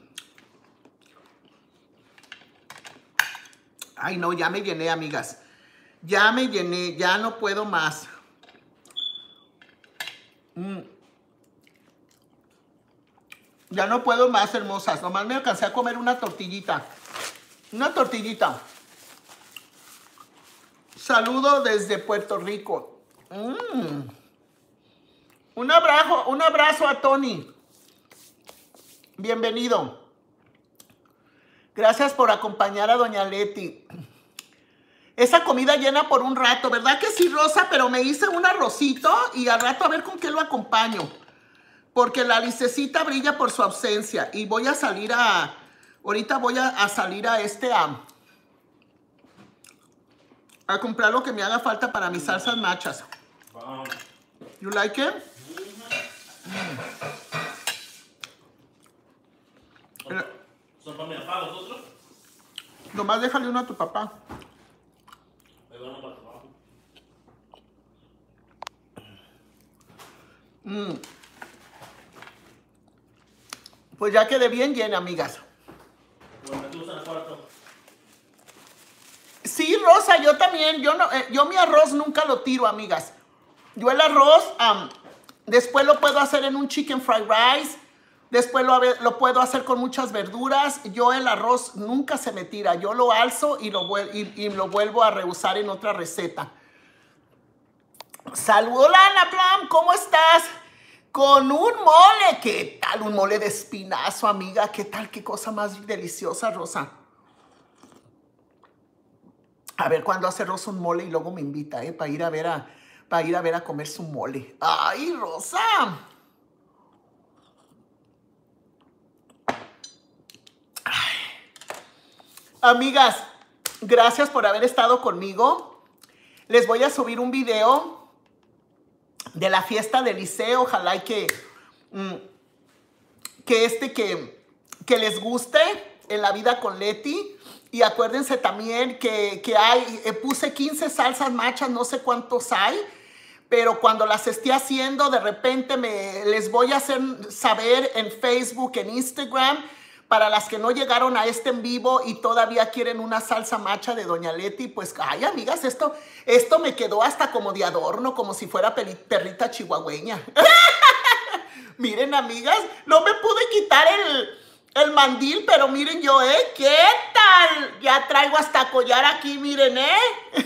Ay, no, ya me llené, amigas. Ya me llené, ya no puedo más. Mm. Ya no puedo más, hermosas. Nomás me alcancé a comer una tortillita. Una tortillita. Saludo desde Puerto Rico. Mm. Un abrazo, un abrazo a Tony. Bienvenido. Gracias por acompañar a Doña Leti. Esa comida llena por un rato, ¿verdad que sí, Rosa? Pero me hice un arrocito y al rato a ver con qué lo acompaño. Porque la Licecita brilla por su ausencia. Y voy a salir a... Ahorita voy a, a salir a este... A, a comprar lo que me haga falta para mis salsas machas. Wow. You like it? Mm. ¿Son, ¿Son para mi papá los otros? Nomás déjale uno a tu papá. Ahí van para abajo. Mm. Pues ya quedé bien llena, amigas. Bueno, ¿te gustan el cuarto? Sí, Rosa, yo también. Yo, no, eh, yo mi arroz nunca lo tiro, amigas. Yo el arroz, um, después lo puedo hacer en un chicken fried rice. Después lo, lo puedo hacer con muchas verduras. Yo el arroz nunca se me tira. Yo lo alzo y lo, y, y lo vuelvo a reusar en otra receta. Saludos, Ana Plum, ¿cómo estás? Con un mole. ¿Qué tal un mole de espinazo, amiga? ¿Qué tal? Qué cosa más deliciosa, Rosa. A ver cuándo hace Rosa un mole y luego me invita, ¿eh? Para ir a ver a, para ir a ver a comer su mole. ¡Ay, Rosa! Amigas, gracias por haber estado conmigo. Les voy a subir un video de la fiesta del liceo. Ojalá y que, mm, que, este, que, que les guste en la vida con Leti. Y acuérdense también que, que hay, eh, puse quince salsas machas, no sé cuántos hay. Pero cuando las esté haciendo, de repente me, les voy a hacer saber en Facebook, en Instagram. Para las que no llegaron a este en vivo y todavía quieren una salsa macha de Doña Leti, pues, ay, amigas, esto, esto me quedó hasta como de adorno, como si fuera perrita chihuahueña. Miren, amigas, no me pude quitar el, el mandil, pero miren yo, ¿eh? ¿Qué tal? Ya traigo hasta collar aquí, miren, ¿eh?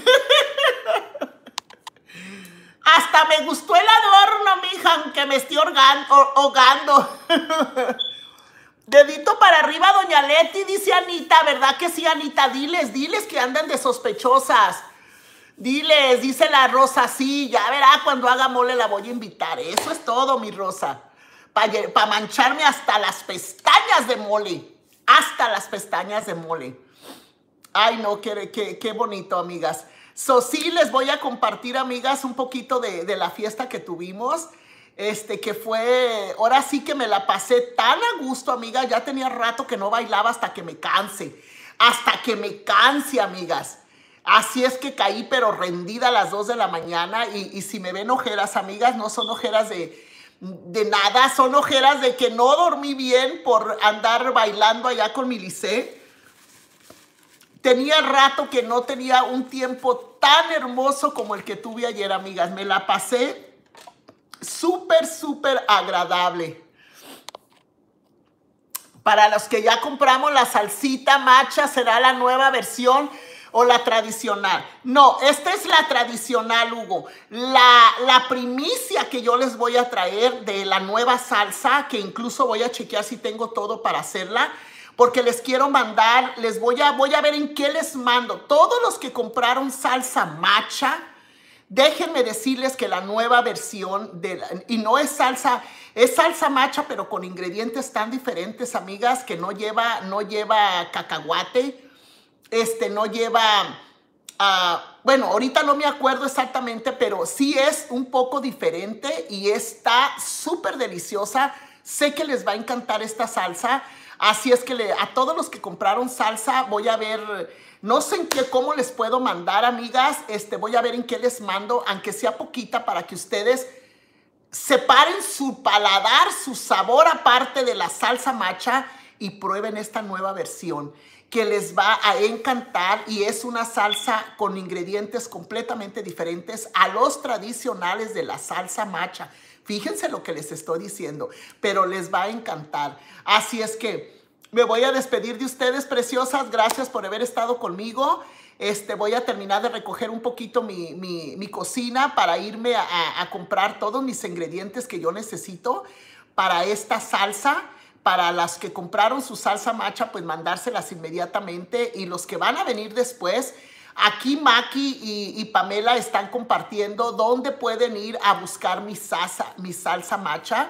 Hasta me gustó el adorno, mija, aunque me estoy ahogando. Dedito para arriba, Doña Leti, dice Anita. ¿Verdad que sí, Anita? Diles, diles que andan de sospechosas. Diles, dice la Rosa, sí, ya verá, cuando haga mole la voy a invitar. Eso es todo, mi Rosa. Para pa mancharme hasta las pestañas de mole. Hasta las pestañas de mole. Ay, no, qué, qué, qué bonito, amigas. So, sí, les voy a compartir, amigas, un poquito de, de la fiesta que tuvimos. Este, que fue, ahora sí que me la pasé tan a gusto, amiga. Ya tenía rato que no bailaba hasta que me canse. Hasta que me canse, amigas. Así es que caí, pero rendida a las dos de la mañana. Y, y si me ven ojeras, amigas, no son ojeras de, de nada. Son ojeras de que no dormí bien por andar bailando allá con mi Lisé. Tenía rato que no tenía un tiempo tan hermoso como el que tuve ayer, amigas. Me la pasé súper, súper agradable. Para los que ya compramos la salsita macha, ¿será la nueva versión o la tradicional? No, esta es la tradicional, Hugo. La, la primicia que yo les voy a traer de la nueva salsa, que incluso voy a chequear si tengo todo para hacerla, porque les quiero mandar, les voy a, voy a ver en qué les mando. Todos los que compraron salsa macha, déjenme decirles que la nueva versión, de la, y no es salsa, es salsa macha, pero con ingredientes tan diferentes, amigas, que no lleva, no lleva cacahuate, este, no lleva, uh, bueno, ahorita no me acuerdo exactamente, pero sí es un poco diferente y está súper deliciosa. Sé que les va a encantar esta salsa, así es que le, a todos los que compraron salsa, voy a ver. No sé en qué, cómo les puedo mandar, amigas. Este, voy a ver en qué les mando, aunque sea poquita, para que ustedes separen su paladar, su sabor aparte de la salsa macha y prueben esta nueva versión que les va a encantar. Y es una salsa con ingredientes completamente diferentes a los tradicionales de la salsa macha. Fíjense lo que les estoy diciendo, pero les va a encantar. Así es que me voy a despedir de ustedes, preciosas. Gracias por haber estado conmigo. Este, voy a terminar de recoger un poquito mi, mi, mi cocina para irme a, a, a comprar todos mis ingredientes que yo necesito para esta salsa. Para las que compraron su salsa macha, pues mandárselas inmediatamente. Y los que van a venir después, aquí Maki y, y Pamela están compartiendo dónde pueden ir a buscar mi salsa, mi salsa macha,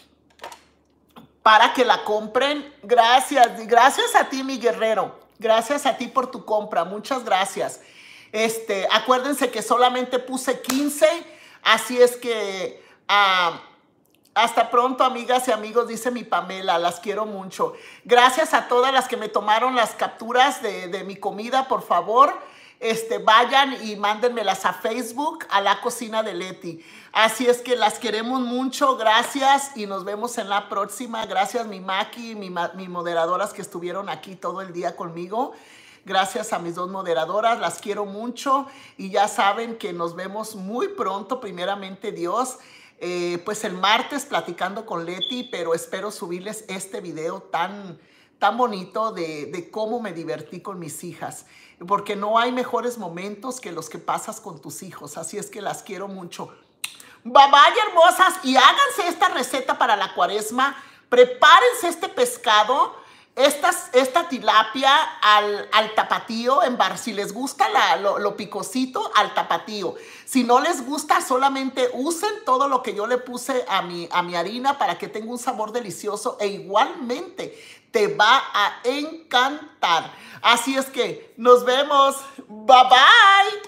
para que la compren. Gracias, gracias a ti, mi guerrero. Gracias a ti por tu compra, muchas gracias. Este, acuérdense que solamente puse quince, así es que uh, hasta pronto, amigas y amigos, dice mi Pamela, las quiero mucho. Gracias a todas las que me tomaron las capturas de, de mi comida, por favor. Este, vayan y mándenmelas a Facebook, a La Cocina de Leti. Así es que las queremos mucho, gracias y nos vemos en la próxima. Gracias mi Maki y mi, mi moderadoras que estuvieron aquí todo el día conmigo. Gracias a mis dos moderadoras, las quiero mucho y ya saben que nos vemos muy pronto, primeramente Dios. eh, pues el martes platicando con Leti, pero espero subirles este video tan, tan bonito de, de cómo me divertí con mis hijas, porque no hay mejores momentos que los que pasas con tus hijos, así es que las quiero mucho. Bye bye, hermosas, y háganse esta receta para la cuaresma. Prepárense este pescado, estas, esta tilapia al, al tapatío, en bar, si les gusta la, lo, lo picosito, al tapatío. Si no les gusta, solamente usen todo lo que yo le puse a mi, a mi harina para que tenga un sabor delicioso e igualmente te va a encantar. Así es que nos vemos. Bye bye.